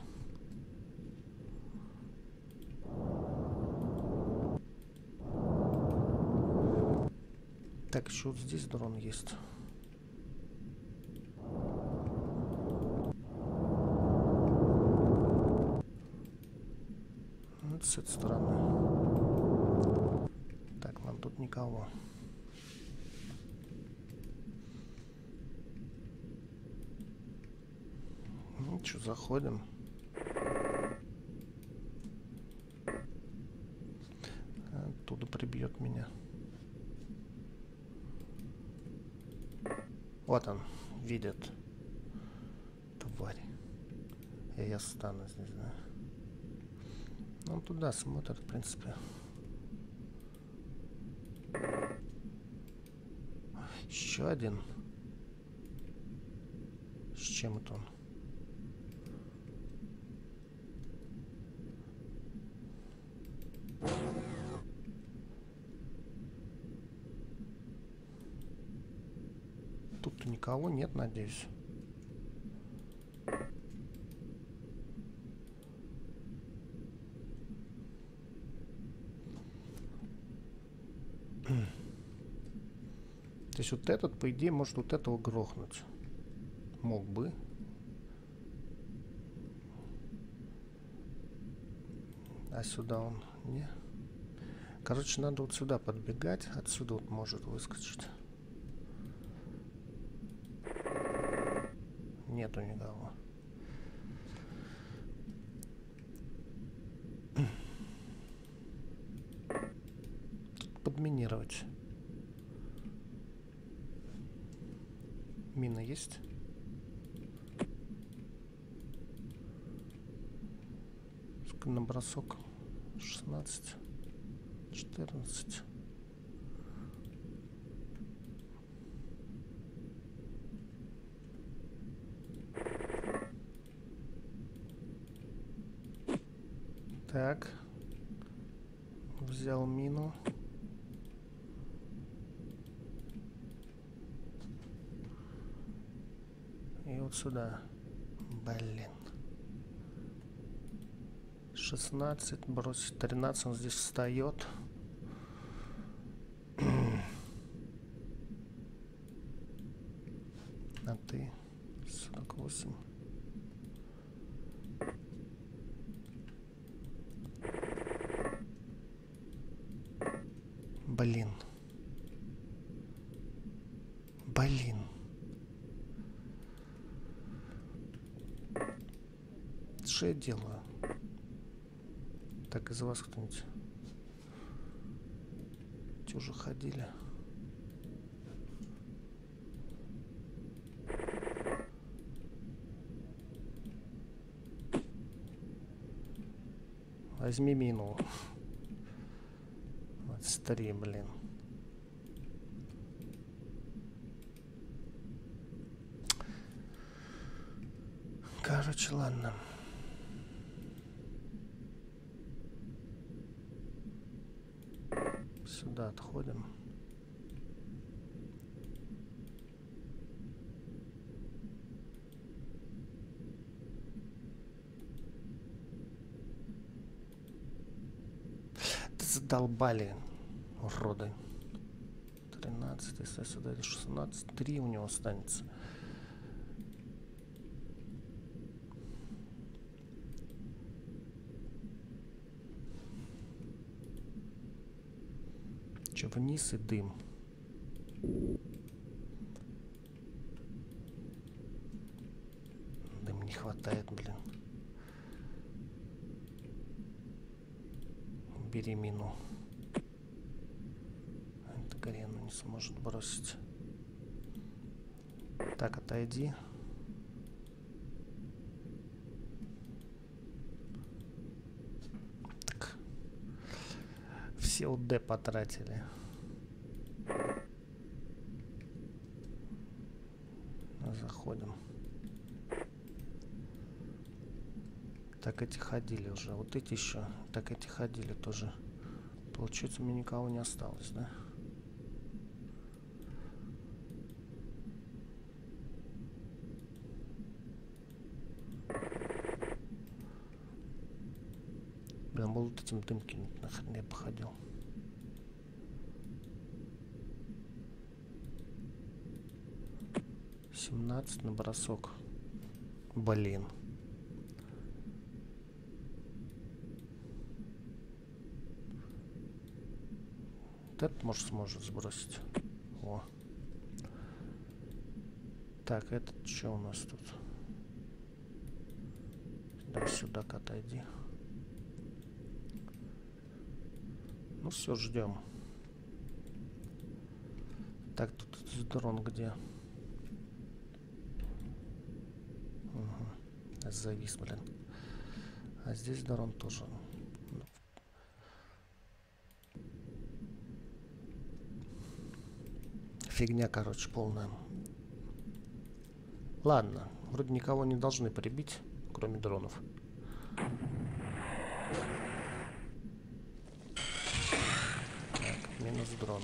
Так, еще вот здесь дрон есть. Вот с этой стороны. Так, нам тут никого. Ну что, заходим. Оттуда прибьет меня. Вот он, видит. Тварь. Я, я стану здесь, да. Он туда смотрит, в принципе. Еще один. С чем это он? Тут никого нет, надеюсь. То есть вот этот, по идее, может вот этого грохнуть. Мог бы. А сюда он не. Короче, надо вот сюда подбегать. Отсюда вот может выскочить. Нету никого. Тут подминировать. Мина есть? На бросок шестнадцать, четырнадцать. Так, взял мину. И вот сюда. Блин. шестнадцать, бросить тринадцать, он здесь встает. А ты сорок восемь. Блин. Блин. Что я делаю? Так, из вас кто-нибудь уже ходили? Возьми мину. Отстри, блин. Короче, ладно. Сюда отходим. Да задолбали, уроды. тринадцать, если сюда шестнадцать, три у него останется. Че, вниз и дым. Дым не хватает, блин. Бери мину. Это Грену не сможет бросить. Так, отойди. Так. Все УД потратили. Заходим. Так, эти ходили уже. Вот эти еще. Так, эти ходили тоже. Получается, у меня никого не осталось, да? Блин, был вот этим дым кинуть, нахрен я походил. семнадцать на бросок. Блин. Этот, может, сможет сбросить. О. Так, этот что у нас тут? Да, сюда отойди. Ну все, ждем. Так, тут дрон где? Угу. Завис, блин. А здесь дрон тоже. Фигня, короче, полная. Ладно, вроде никого не должны прибить, кроме дронов. Так, минус дрон.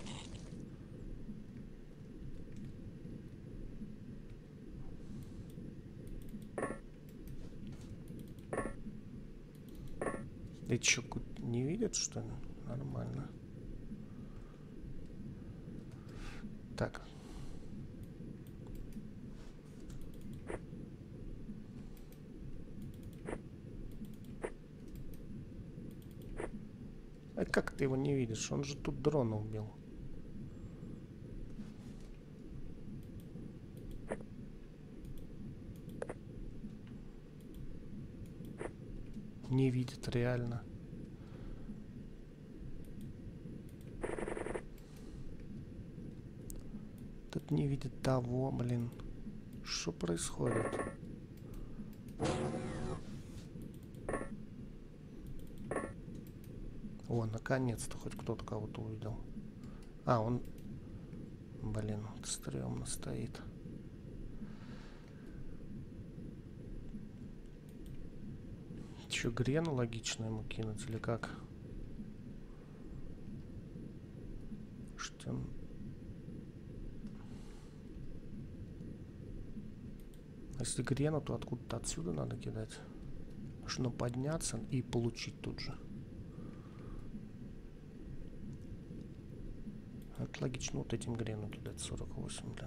И чё, не видят, что ли? Нормально. Так. А как ты его не видишь? Он же тут дрона убил. Не видит реально. Тут не видит того, блин. Что происходит? О, наконец-то хоть кто-то кого-то увидел. А, он... Блин, стрёмно стоит. Че, Грену логично ему кинуть или как? Что? Если Грену, то откуда-то отсюда надо кидать. Нужно подняться и получить тут же. Это логично. Вот этим грену кидать. сорок восемь, блин.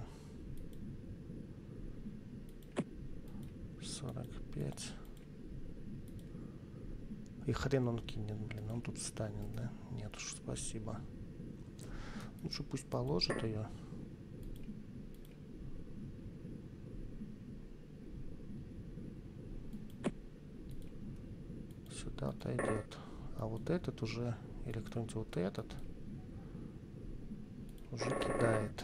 сорок пять. И хрен он кинет, блин. Он тут встанет, да? Нет уж, спасибо. Лучше пусть положит ее. Сюда отойдет. А вот этот уже, или кто-нибудь вот этот, уже кидает.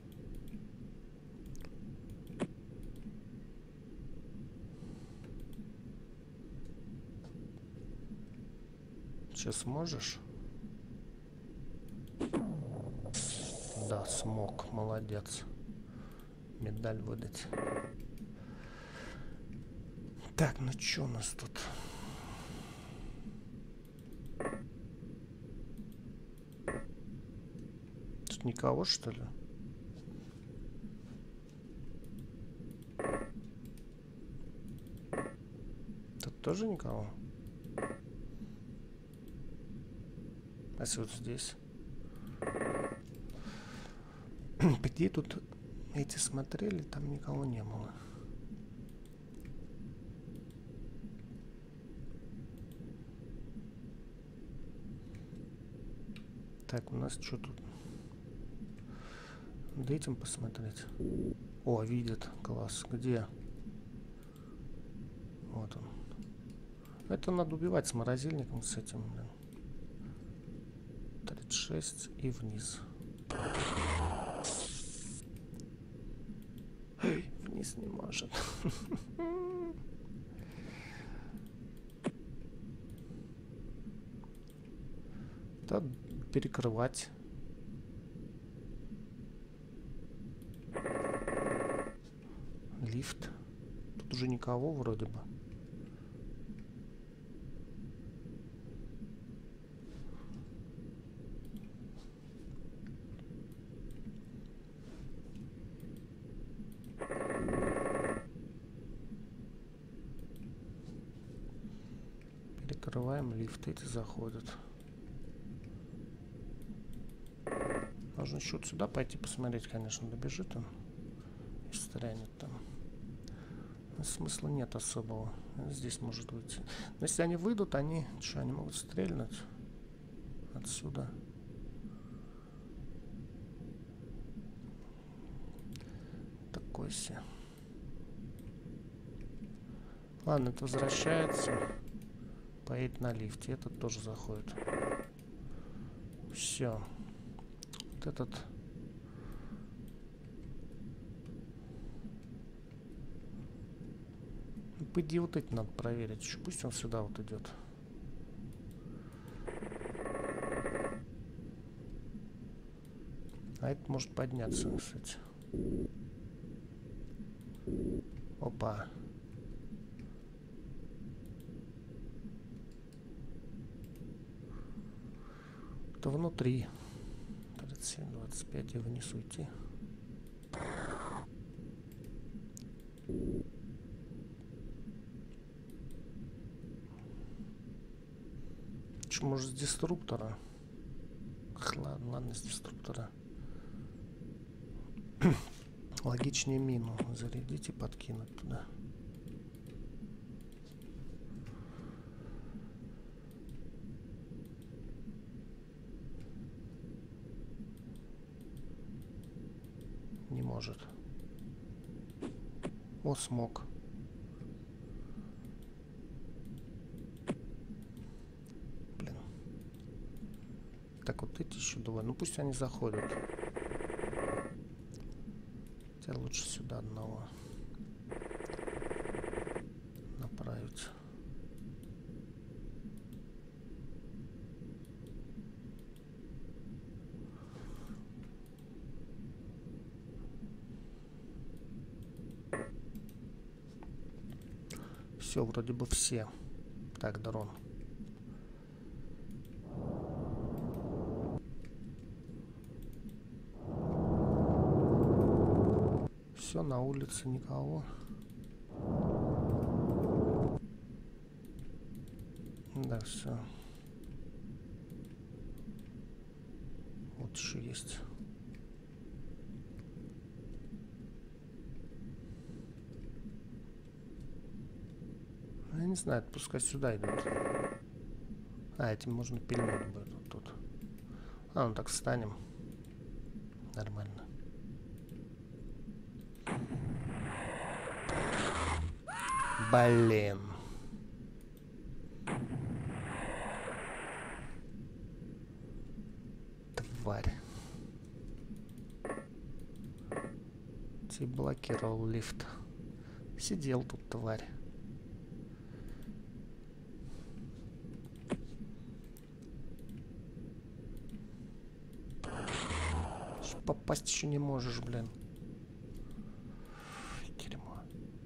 Сейчас сможешь? Да, смог. Молодец. Медаль выдать. Так, ну что у нас тут? Тут никого, что ли? Тут тоже никого? А если вот здесь? Где тут эти смотрели, там никого не было. Так, у нас что тут? Да этим посмотреть. О, видит. Класс. Где? Вот он. Это надо убивать с морозильником, с этим, блин. тридцать шесть и вниз. Эй, вниз не может. Да, перекрывать. Лифт. Тут уже никого вроде бы. Перекрываем, лифты эти заходят. Можно еще сюда пойти посмотреть, конечно, добежит он и стрянет там. Но смысла нет особого. Здесь может быть. Но если они выйдут, они что, они могут стрельнуть отсюда. Такой себе. Ладно, это возвращается. Поедет на лифте. Этот тоже заходит. Все. Вот этот. По идее, вот эти надо проверить. Еще пусть он сюда вот идет. А это может подняться, кстати. Опа. Это внутри. тридцать семь, двадцать пять и вниз уйти. Че, может, с деструктора? Ладно, ладно, с деструктора. Логичнее мину зарядить и подкинуть туда. Не может. О, смог. Блин. Так, вот эти еще два. Ну пусть они заходят. Хотя лучше сюда одного направить. Все, вроде бы все. Так, дрон. Все, на улице никого. Да, все. Вот еще есть. Я не знаю, пускай сюда идут. А, этим можно пильнуть будет вот тут. А, ну так встанем. Нормально. Блин. Тварь. Ты блокировал лифт. Сидел тут, тварь. Попасть еще не можешь, блин. Дерьмо.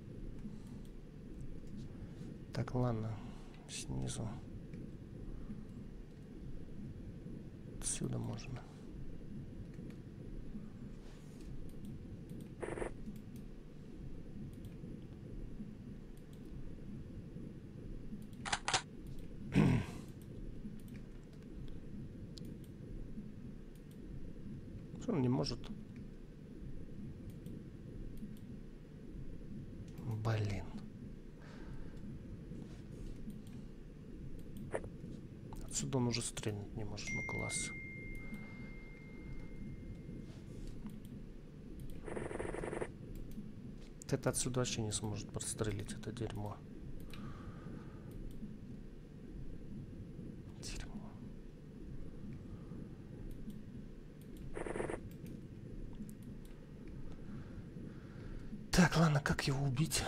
Так, ладно. Снизу. Отсюда можно. Что он не может? Блин. Отсюда он уже стрельнуть не может, ну класс. Это отсюда вообще не сможет прострелить это дерьмо. Дерьмо. Так, ладно, как его убить?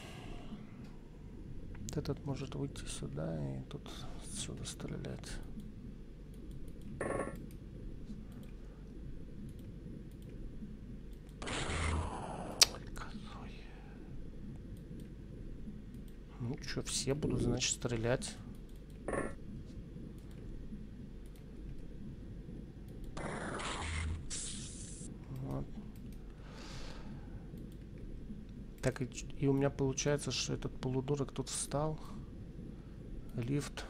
Этот может выйти сюда и тут отсюда стрелять. Козой. Ну что, все будут, значит, стрелять. Вот. Так, и, и у меня получается, что этот полудурок тут встал. Лифт.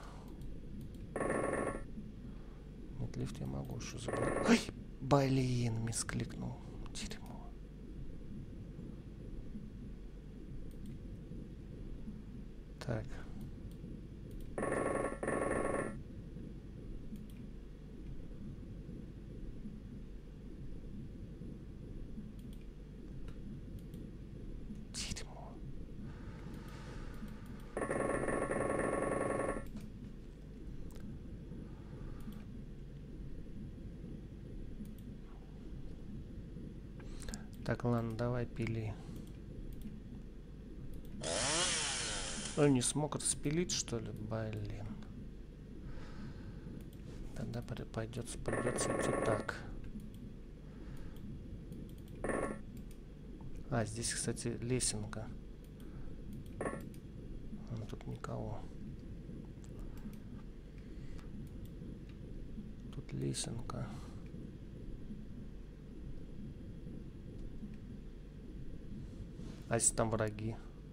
Нет, лифт я могу еще забрать. Ой, блин, мискликнул. Дерьмо. Так. Дерьмо. Так, ладно, давай пили. Он не смог распилить, что ли? Блин. Тогда пойдется, придется идти так. А, здесь, кстати, лесенка. Но тут никого. Тут лесенка. А если там враги?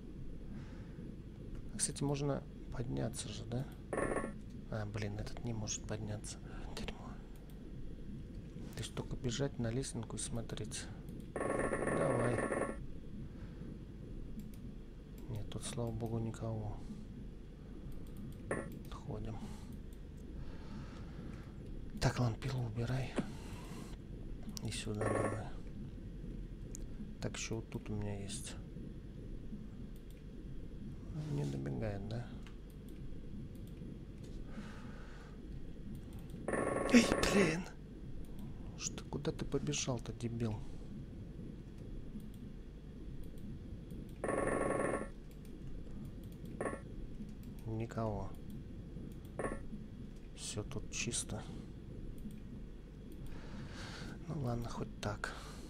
Кстати, можно подняться же, да? А, блин, этот не может подняться. Дерьмо. То есть только бежать на лесенку и смотреть. Давай. Нет, тут, слава богу, никого. Отходим. Так, ладно, пилу убирай. И сюда давай. Так, еще вот тут у меня есть. Не добегает, да? Эй, блин! Что, куда ты побежал-то, дебил? Никого. Все тут чисто. Ну ладно, хоть так.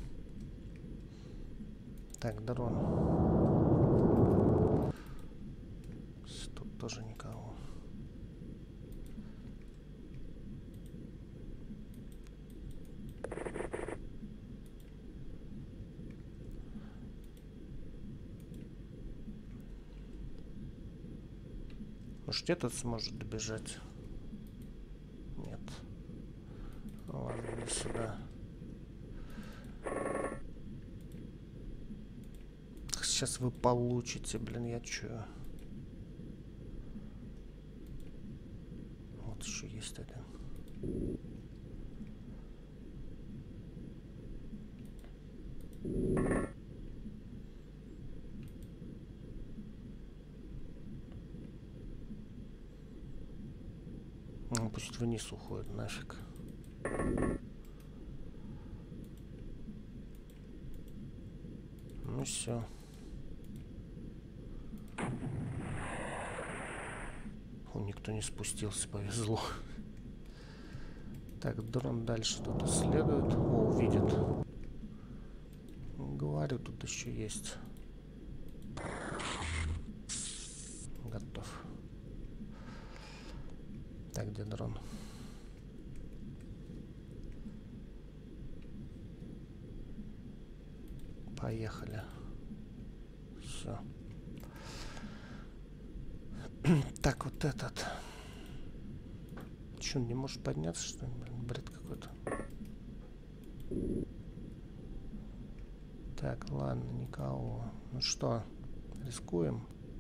Так, дрон. Тут тоже никого. Может, этот сможет добежать? Нет. Ну, ладно, иди сюда. Сейчас вы получите, блин, я чую. Вот еще есть один. Ну, пусть вниз уходит, нафиг. Ну все. О, никто не спустился, повезло. Так, дрон дальше тут исследует. О, увидит. Говорю, тут еще есть. Готов. Так, где дрон? Поехали. Все. Так, вот этот. Че, не может подняться, что ли? Блин, бред какой-то. Так, ладно, никого. Ну что, рискуем?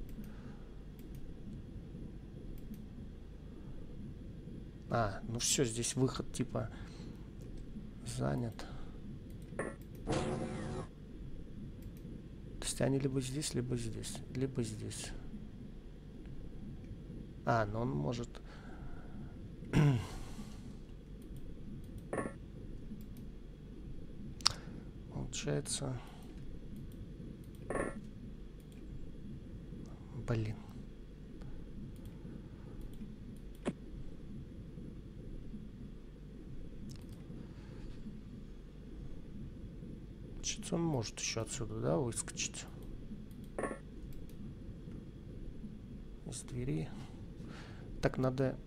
А, ну все, здесь выход типа занят. То есть они либо здесь, либо здесь. Либо здесь. А, ну он может... Получается... Блин. Чуть он может еще отсюда, да, выскочить? Из двери. Так, надо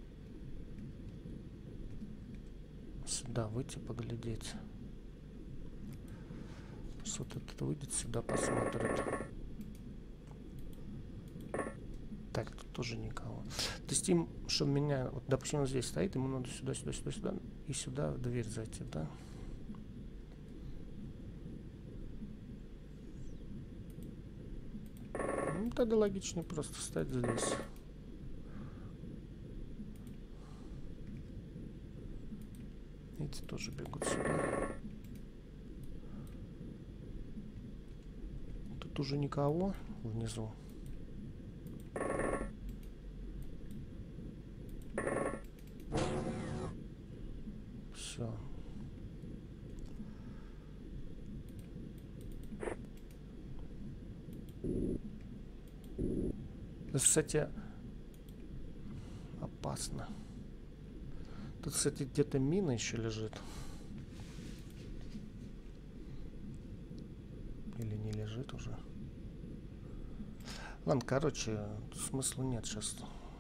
сюда выйти, поглядеть. Вот этот выйдет сюда, посмотрит. Так, тут тоже никого. То есть им, что меня, вот, допустим, он здесь стоит, ему надо сюда, сюда, сюда, сюда, и сюда в дверь зайти, да? Ну, тогда логичнее просто встать здесь. Эти тоже бегут сюда. Тут уже никого внизу. Все. Кстати, опасно. Тут, кстати, где-то мина еще лежит. Или не лежит уже. Ладно, короче, смысла нет сейчас.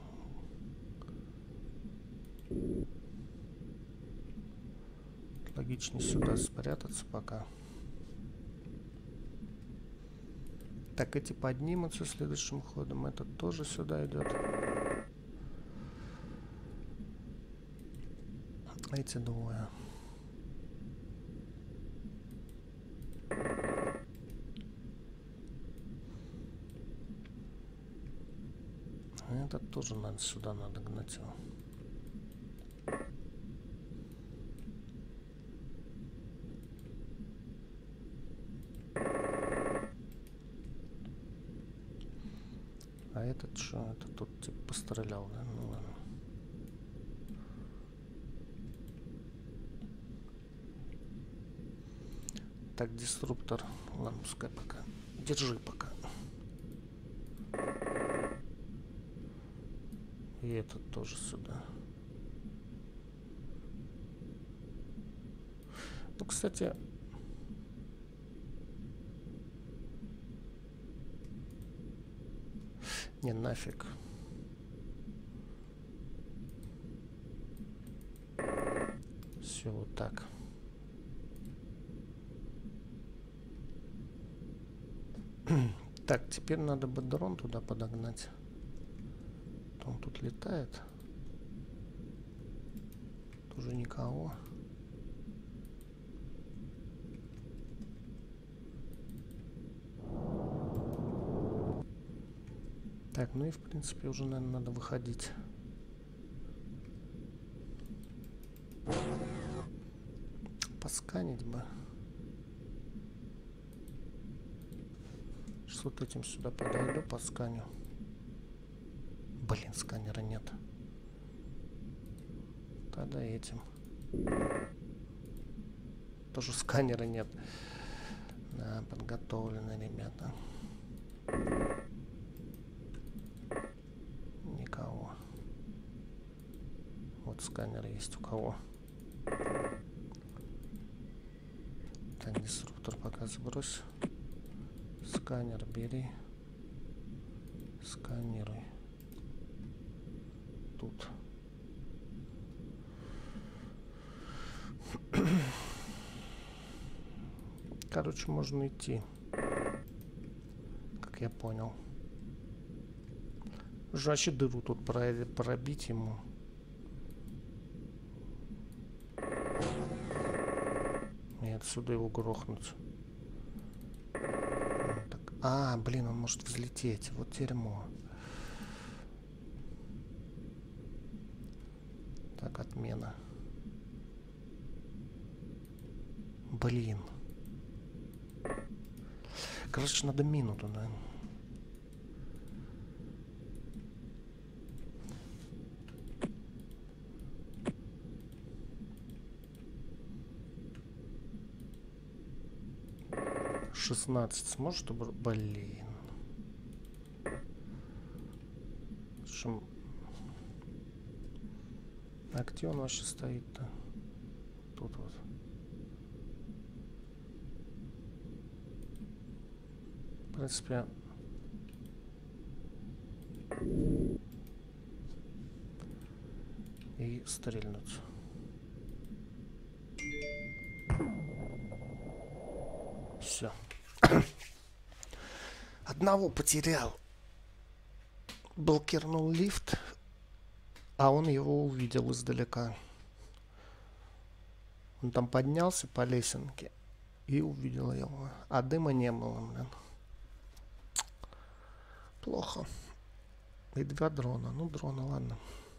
Логичнее сюда спрятаться пока. Так, эти поднимутся следующим ходом. Этот тоже сюда идет. Эти двое. Этот тоже надо сюда, надо гнать его. А этот что? Это тут типа пострелял, да? Ну ладно. Так, деструктор. Ладно, пускай пока. Держи пока. И этот тоже сюда. Ну, кстати... Не, нафиг. Все вот так. Так, теперь надо бы дрон туда подогнать. Что он тут летает? Тоже никого. Так, ну и в принципе уже, наверное, надо выходить. Посканить бы. С вот этим сюда подойду, посканю. Блин, сканера нет. Тогда этим. Тоже сканера нет. Да, подготовлены ребята. Никого. Вот сканер есть у кого. Так, дисруптор пока сбрось. Сканер бери. Сканируй. Тут. Короче, можно идти. Как я понял. Жаще дыру тут пробить ему. И отсюда его грохнуть. Так. А, блин, он может взлететь. Вот дерьмо. Так, отмена. Блин. Короче, надо мину туда. шестнадцать сможет? Блин. Шум. А где он вообще стоит-то? Тут вот. В принципе. И стрельнуть. Все. Одного потерял. Блокировал лифт, а он его увидел издалека. Он там поднялся по лесенке и увидел его. А дыма не было, блин. Плохо. И два дрона. Ну, дрона, ладно.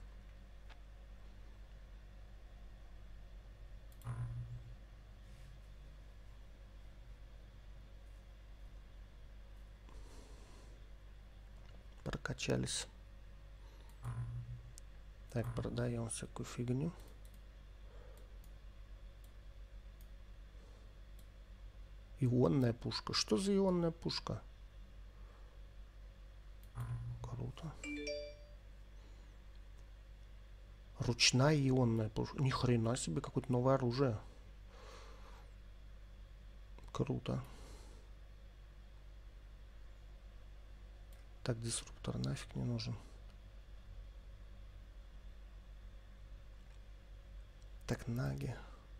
Прокачались. Так, продаем всякую фигню. Ионная пушка. Что за ионная пушка? Круто. Ручная ионная пушка. Ни хрена себе, какое-то новое оружие. Круто. Так, дисруптор нафиг не нужен. Так, наги.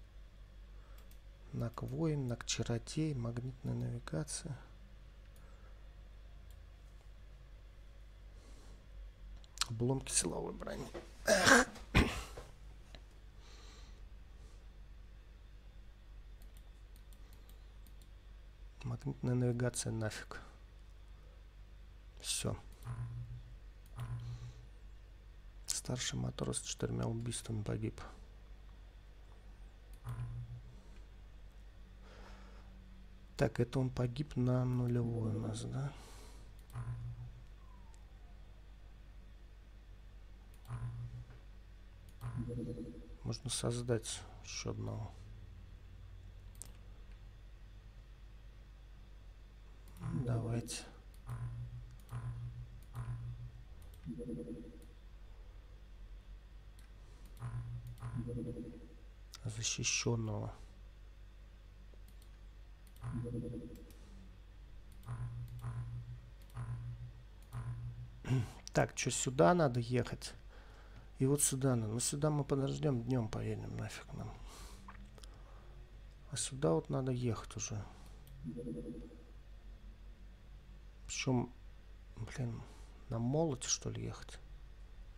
Наг воин, наг чародей, магнитная навигация. Обломки силовой брони. Магнитная навигация нафиг. Все. Старший матрос с четырьмя убийствами погиб. Так, это он погиб на нулевой у нас, да? Можно создать еще одного. Давайте. Защищенного. Так, что сюда надо ехать? И вот сюда надо. Ну сюда мы подождем, днем поедем, нафиг нам. А сюда вот надо ехать уже. Причем, блин, на молоте что ли ехать?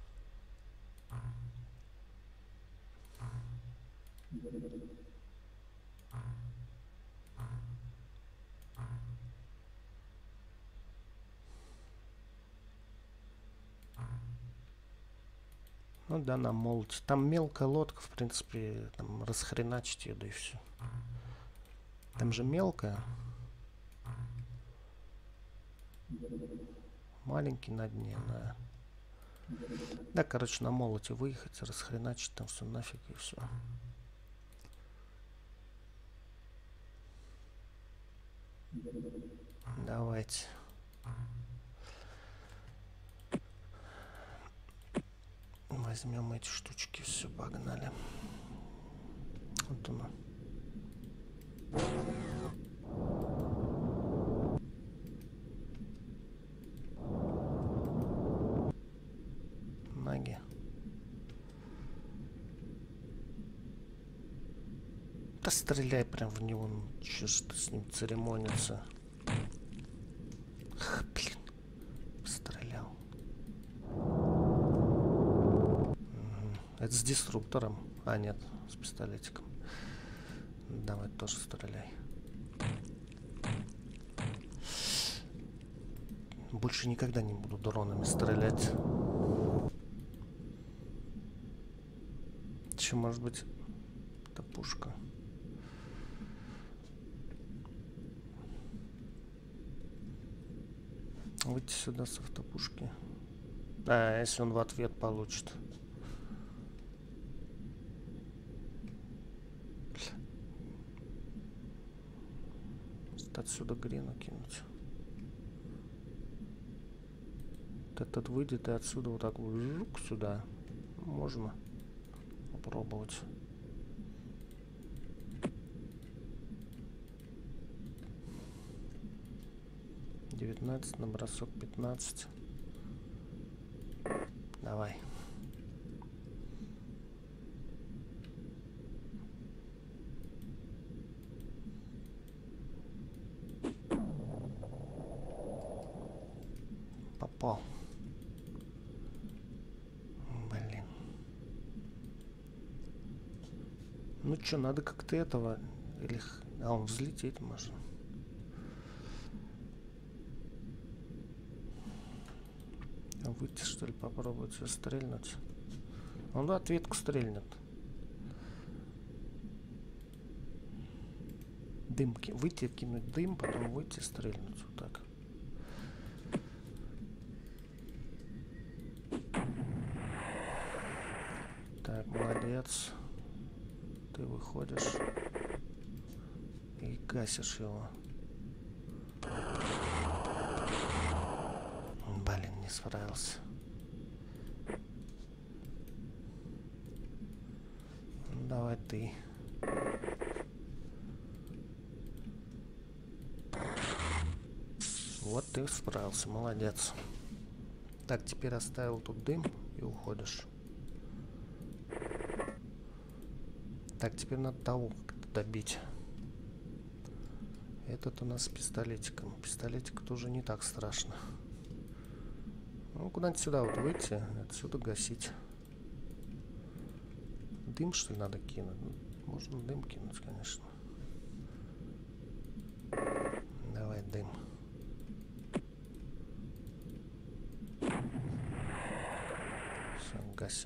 Ну да, на молоте. Там мелкая лодка, в принципе, там расхреначить ее, да и все. Там же мелкая. Маленький на дне, да. Да, короче, на молоте выехать, расхреначить там все нафиг и все. Давайте. Возьмем эти штучки, все, погнали. Вот оно. Ноги. Да стреляй прям в него, че ж ты с ним церемониться. Х, блин, стрелял. Угу. Это с деструктором, а нет, с пистолетиком. Давай тоже стреляй. Больше никогда не буду дронами стрелять. Еще может быть это пушка. Выйти сюда с автопушки. А, если он в ответ получит. Отсюда грину кинуть. Вот этот выйдет и отсюда вот так вот жук сюда. Можно попробовать. девятнадцать на бросок пятнадцать. Давай. Попал. Блин. Ну что, надо как-то этого... Или... А он взлететь может. Выйти, что ли, попробовать ее стрельнуть. Он в ответку стрельнет. Дым, выйти, кинуть дым, потом выйти, стрельнуть. Вот так. Так, молодец. Ты выходишь и гасишь его. Блин, не справился. Ну, давай ты. Вот ты справился, молодец. Так, теперь оставил тут дым и уходишь. Так, теперь надо того как-то добить. Этот у нас с пистолетиком. Пистолетик тоже не так страшно. Ну, куда-нибудь сюда вот выйти, отсюда гасить. Дым, что ли, надо кинуть? Можно дым кинуть, конечно. Давай дым. Все, гасим.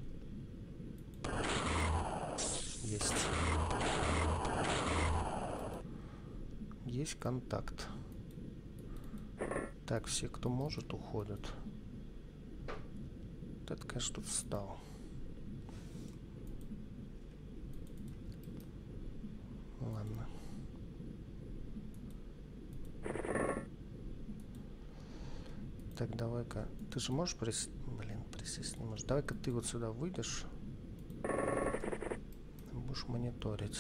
Есть. Есть контакт. Так, все, кто может, уходят. Вот это, конечно, тут встал. Ладно. Так, давай-ка. Ты же можешь присесть? Блин, присесть не можешь. Давай-ка ты вот сюда выйдешь. Будешь мониторить.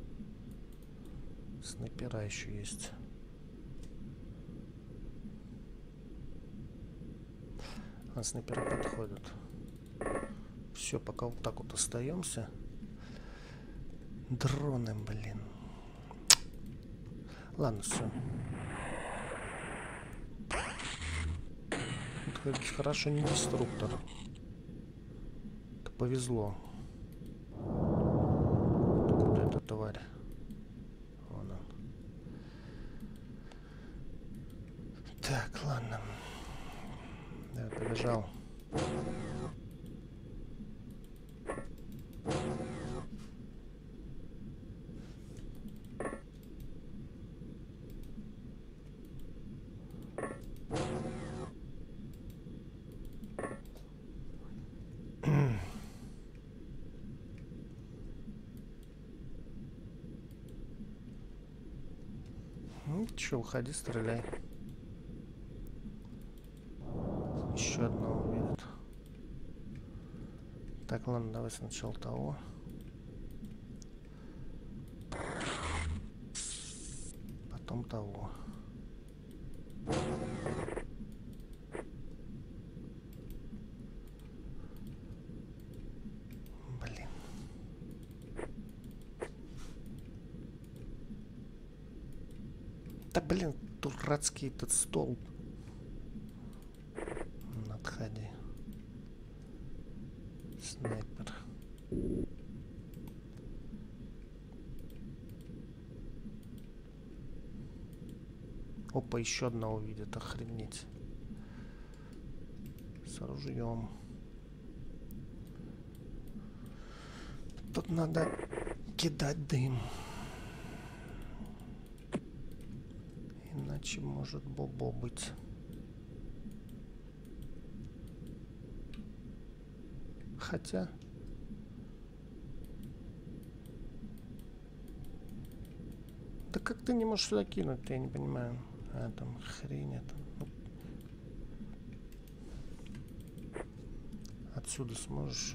Снайпера еще есть. А снайпера подходят. Все, пока вот так вот остаемся. Дроны, блин. Ладно, все. Хорошо, не деструктор. повезло. Куда эта тварь? Вон он. Так, ладно. Я побежал. Ну, че, уходи, стреляй. Еще одного увидит. Так, ладно, давай сначала того. Потом того. Блин. Да блин, дурацкий этот стол. Отходи. Снайпер. Опа, еще одного видит, охренеть. С ружьем. Тут надо кидать дым. Иначе может бобо быть. Хотя... Да как ты не можешь сюда кинуть, я не понимаю. А, там хрень это. Ну, отсюда сможешь?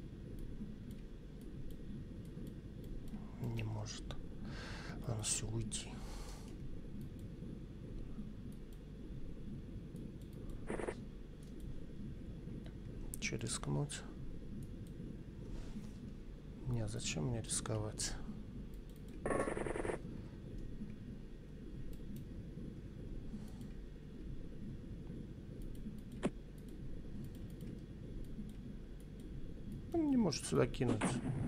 Не может. Ладно, все, уйти. Че, рискнуть? Не, зачем мне рисковать? Он не может сюда кинуть.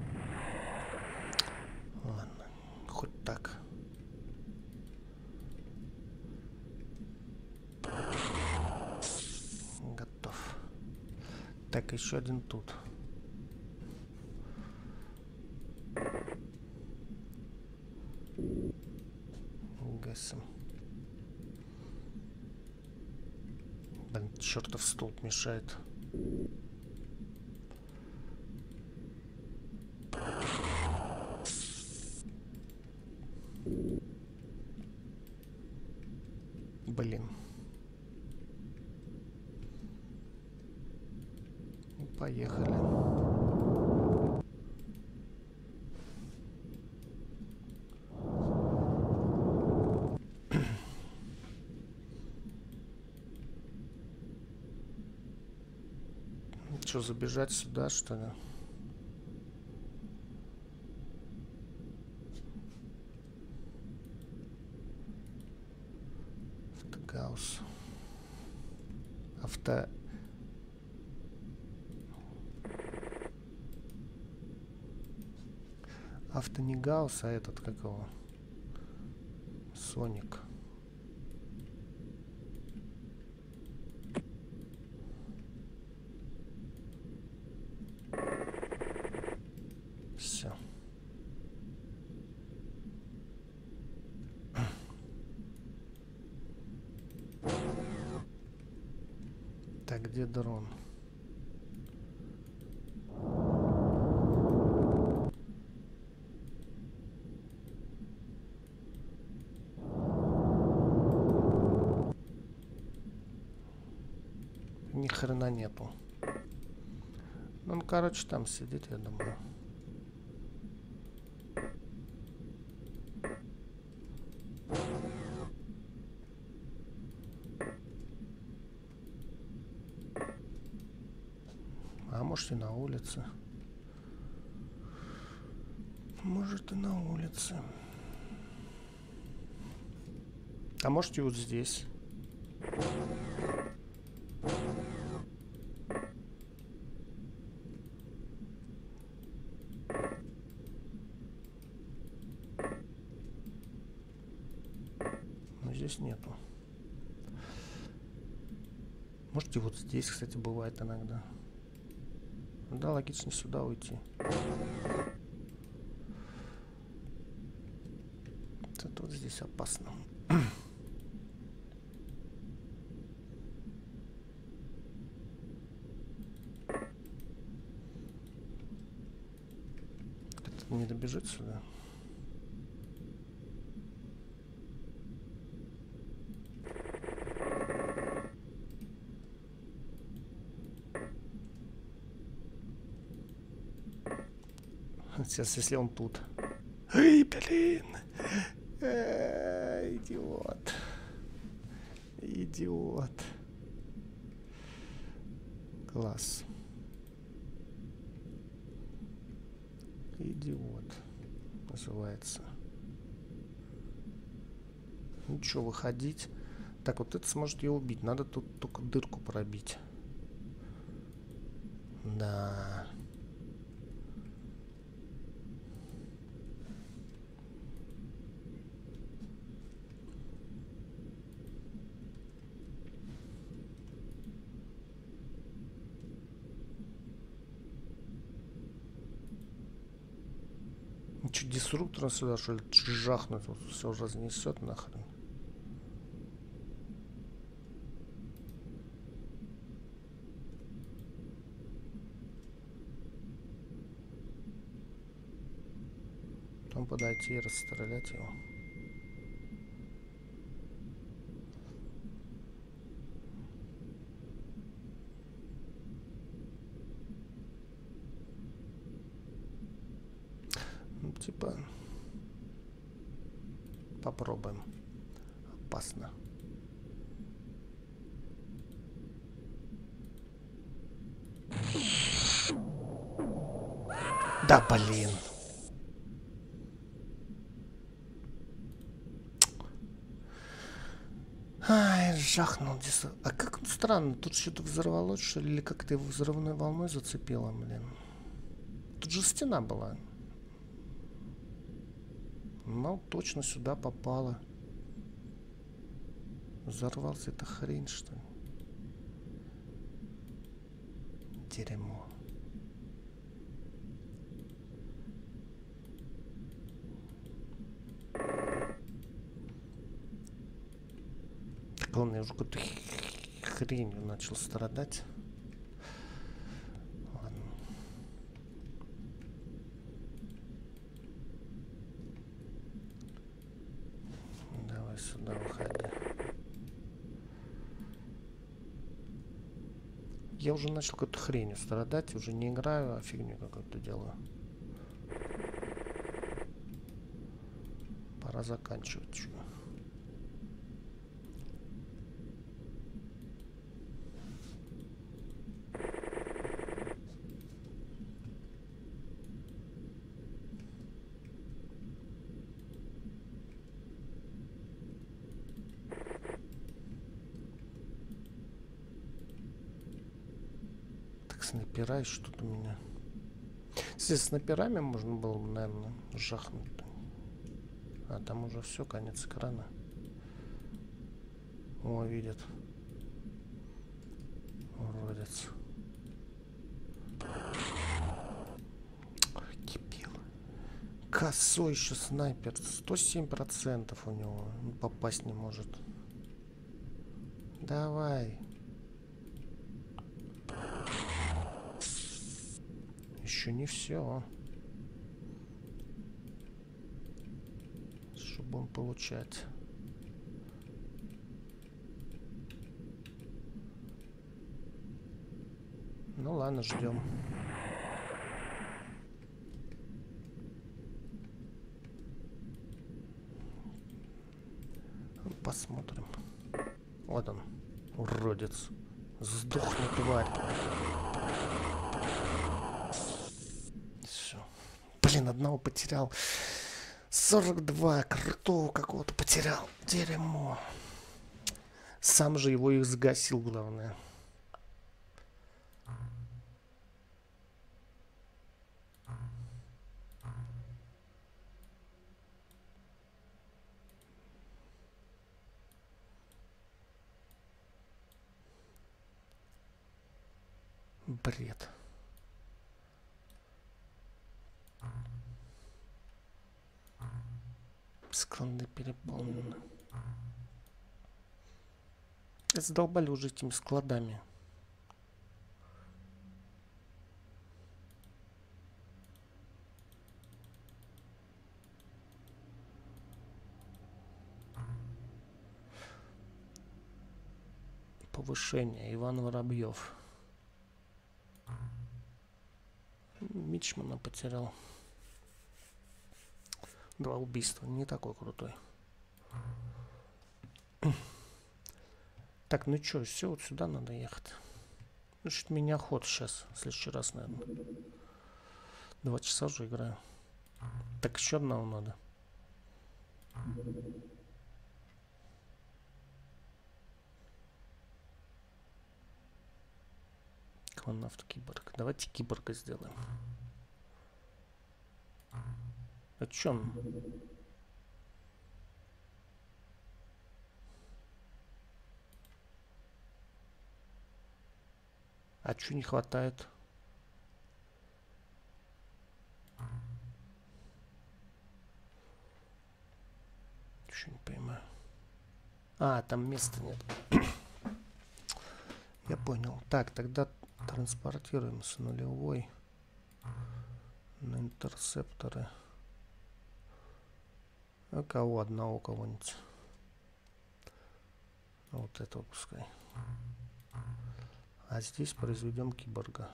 Ладно, хоть так. Готов. Так, еще один тут. Гасим. Блин, чертов столб мешает. Блин. Поехали. Что, забежать сюда, что ли? Автогаусс. Авто... Авто не Гаусс, а этот, как его? Соник. Все. Так, где дрон? Ни хрена нету. Ну, он, короче, там сидит, я думаю. А может и на улице. Может и на улице. А может и вот здесь. здесь нету. Можете вот здесь, кстати, бывает иногда. Да, логично сюда уйти. Это вот здесь опасно. Это не добежит сюда. Сейчас, если он тут. Эй, блин! Э, идиот. Идиот. Класс. Идиот. Называется. Ну что, выходить? Так, вот это сможет ее убить. Надо тут только дырку пробить. Да. Че, дисруптора сюда, что ли, жахнуть? Вот все разнесет нахрен. Потом подойти и расстрелять его. Ну, типа, попробуем. Опасно. Да, блин. Ай, жахнул здесь. А как странно, тут что-то взорвалось, что ли, или как-то его взрывной волной зацепило, блин. Тут же стена была. Ну, точно сюда попало. Взорвался эта хрень, что ли? Дерьмо. Так ладно, я уже какой-то хренью начал страдать. Ладно. Давай сюда выходи. Я уже начал какой-то хренью страдать, уже не играю, а фигню какую-то делаю. Пора заканчивать. Чё. Снайпера что-то у меня. Если с снайперами можно было бы, наверное, жахнуть. А там уже все, конец экрана. О, видят. Уродец. Ой, кипел. Косой еще снайпер. сто семь процентов у него. Попасть не может. Давай. Еще не все. Чтобы он получать. Ну ладно, ждем. Посмотрим. Вот он, уродец. Сдохни, тварь. Все. Блин, одного потерял. сорок два. Крутого какого-то потерял. Дерьмо. Сам же его их сгасил, главное. Бред. Склады переполнены. Задолбали уже этими складами. Повышение. Иван Воробьев. Мичмана потерял. Два убийства. Не такой крутой. Так, ну чё, все, вот сюда надо ехать. Значит, меня охота сейчас. В следующий раз, наверное. Два часа уже играю. Так, еще одного надо. Клонавт киборг. Давайте киборга сделаем. О чем? А чё не хватает? Чё не понимаю. А, там места нет. Я понял. Так, тогда транспортируемся нулевой на интерсепторы. А кого? Одного кого-нибудь. Вот это пускай. А здесь произведем киборга.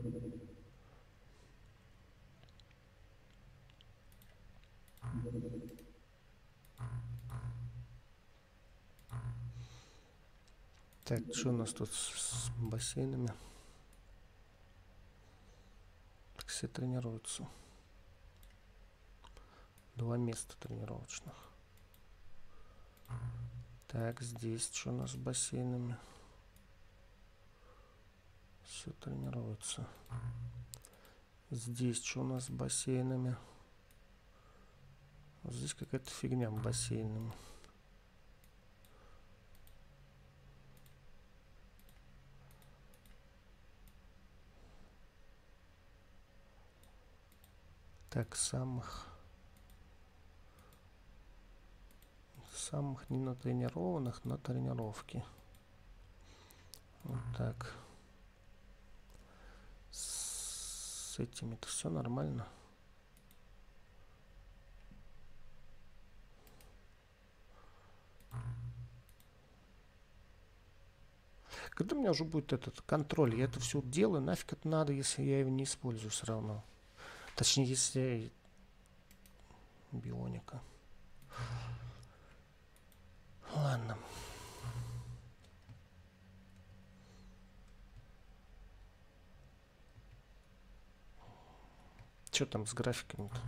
Так, что у нас тут с, с бассейнами? Так, все тренируются. Два места тренировочных. Так, здесь что у нас с бассейнами? Все тренируется. Здесь что у нас с бассейнами? Вот здесь какая-то фигня с бассейнами. Так, самых самых не натренированных на тренировке. Вот так. С этими-то все нормально. Когда у меня уже будет этот контроль? Я это все делаю. Нафиг это надо, если я его не использую все равно. Точнее, если бионика. Ладно. Что там с графиками-то?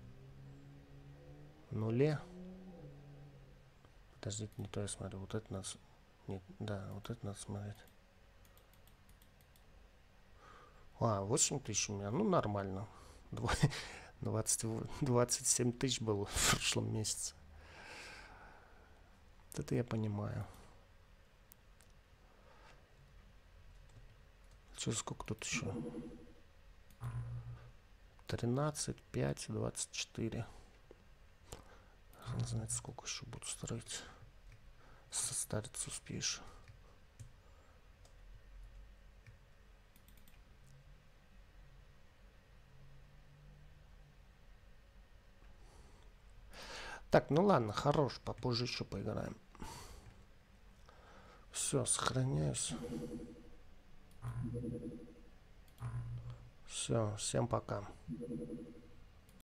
Нуле. Подождите, не то я смотрю. Вот это надо... Нет, да, вот это надо смотреть. А, восемь тысяч у меня. Ну, нормально. двадцать, двадцать семь тысяч было в прошлом месяце. Это я понимаю. Что, сколько тут еще? тринадцать, пять, двадцать четыре. Не знаю, сколько еще будут строить. Состариться успеешь. Так, ну ладно, хорош, попозже еще поиграем. Все, сохраняюсь. Все, всем пока.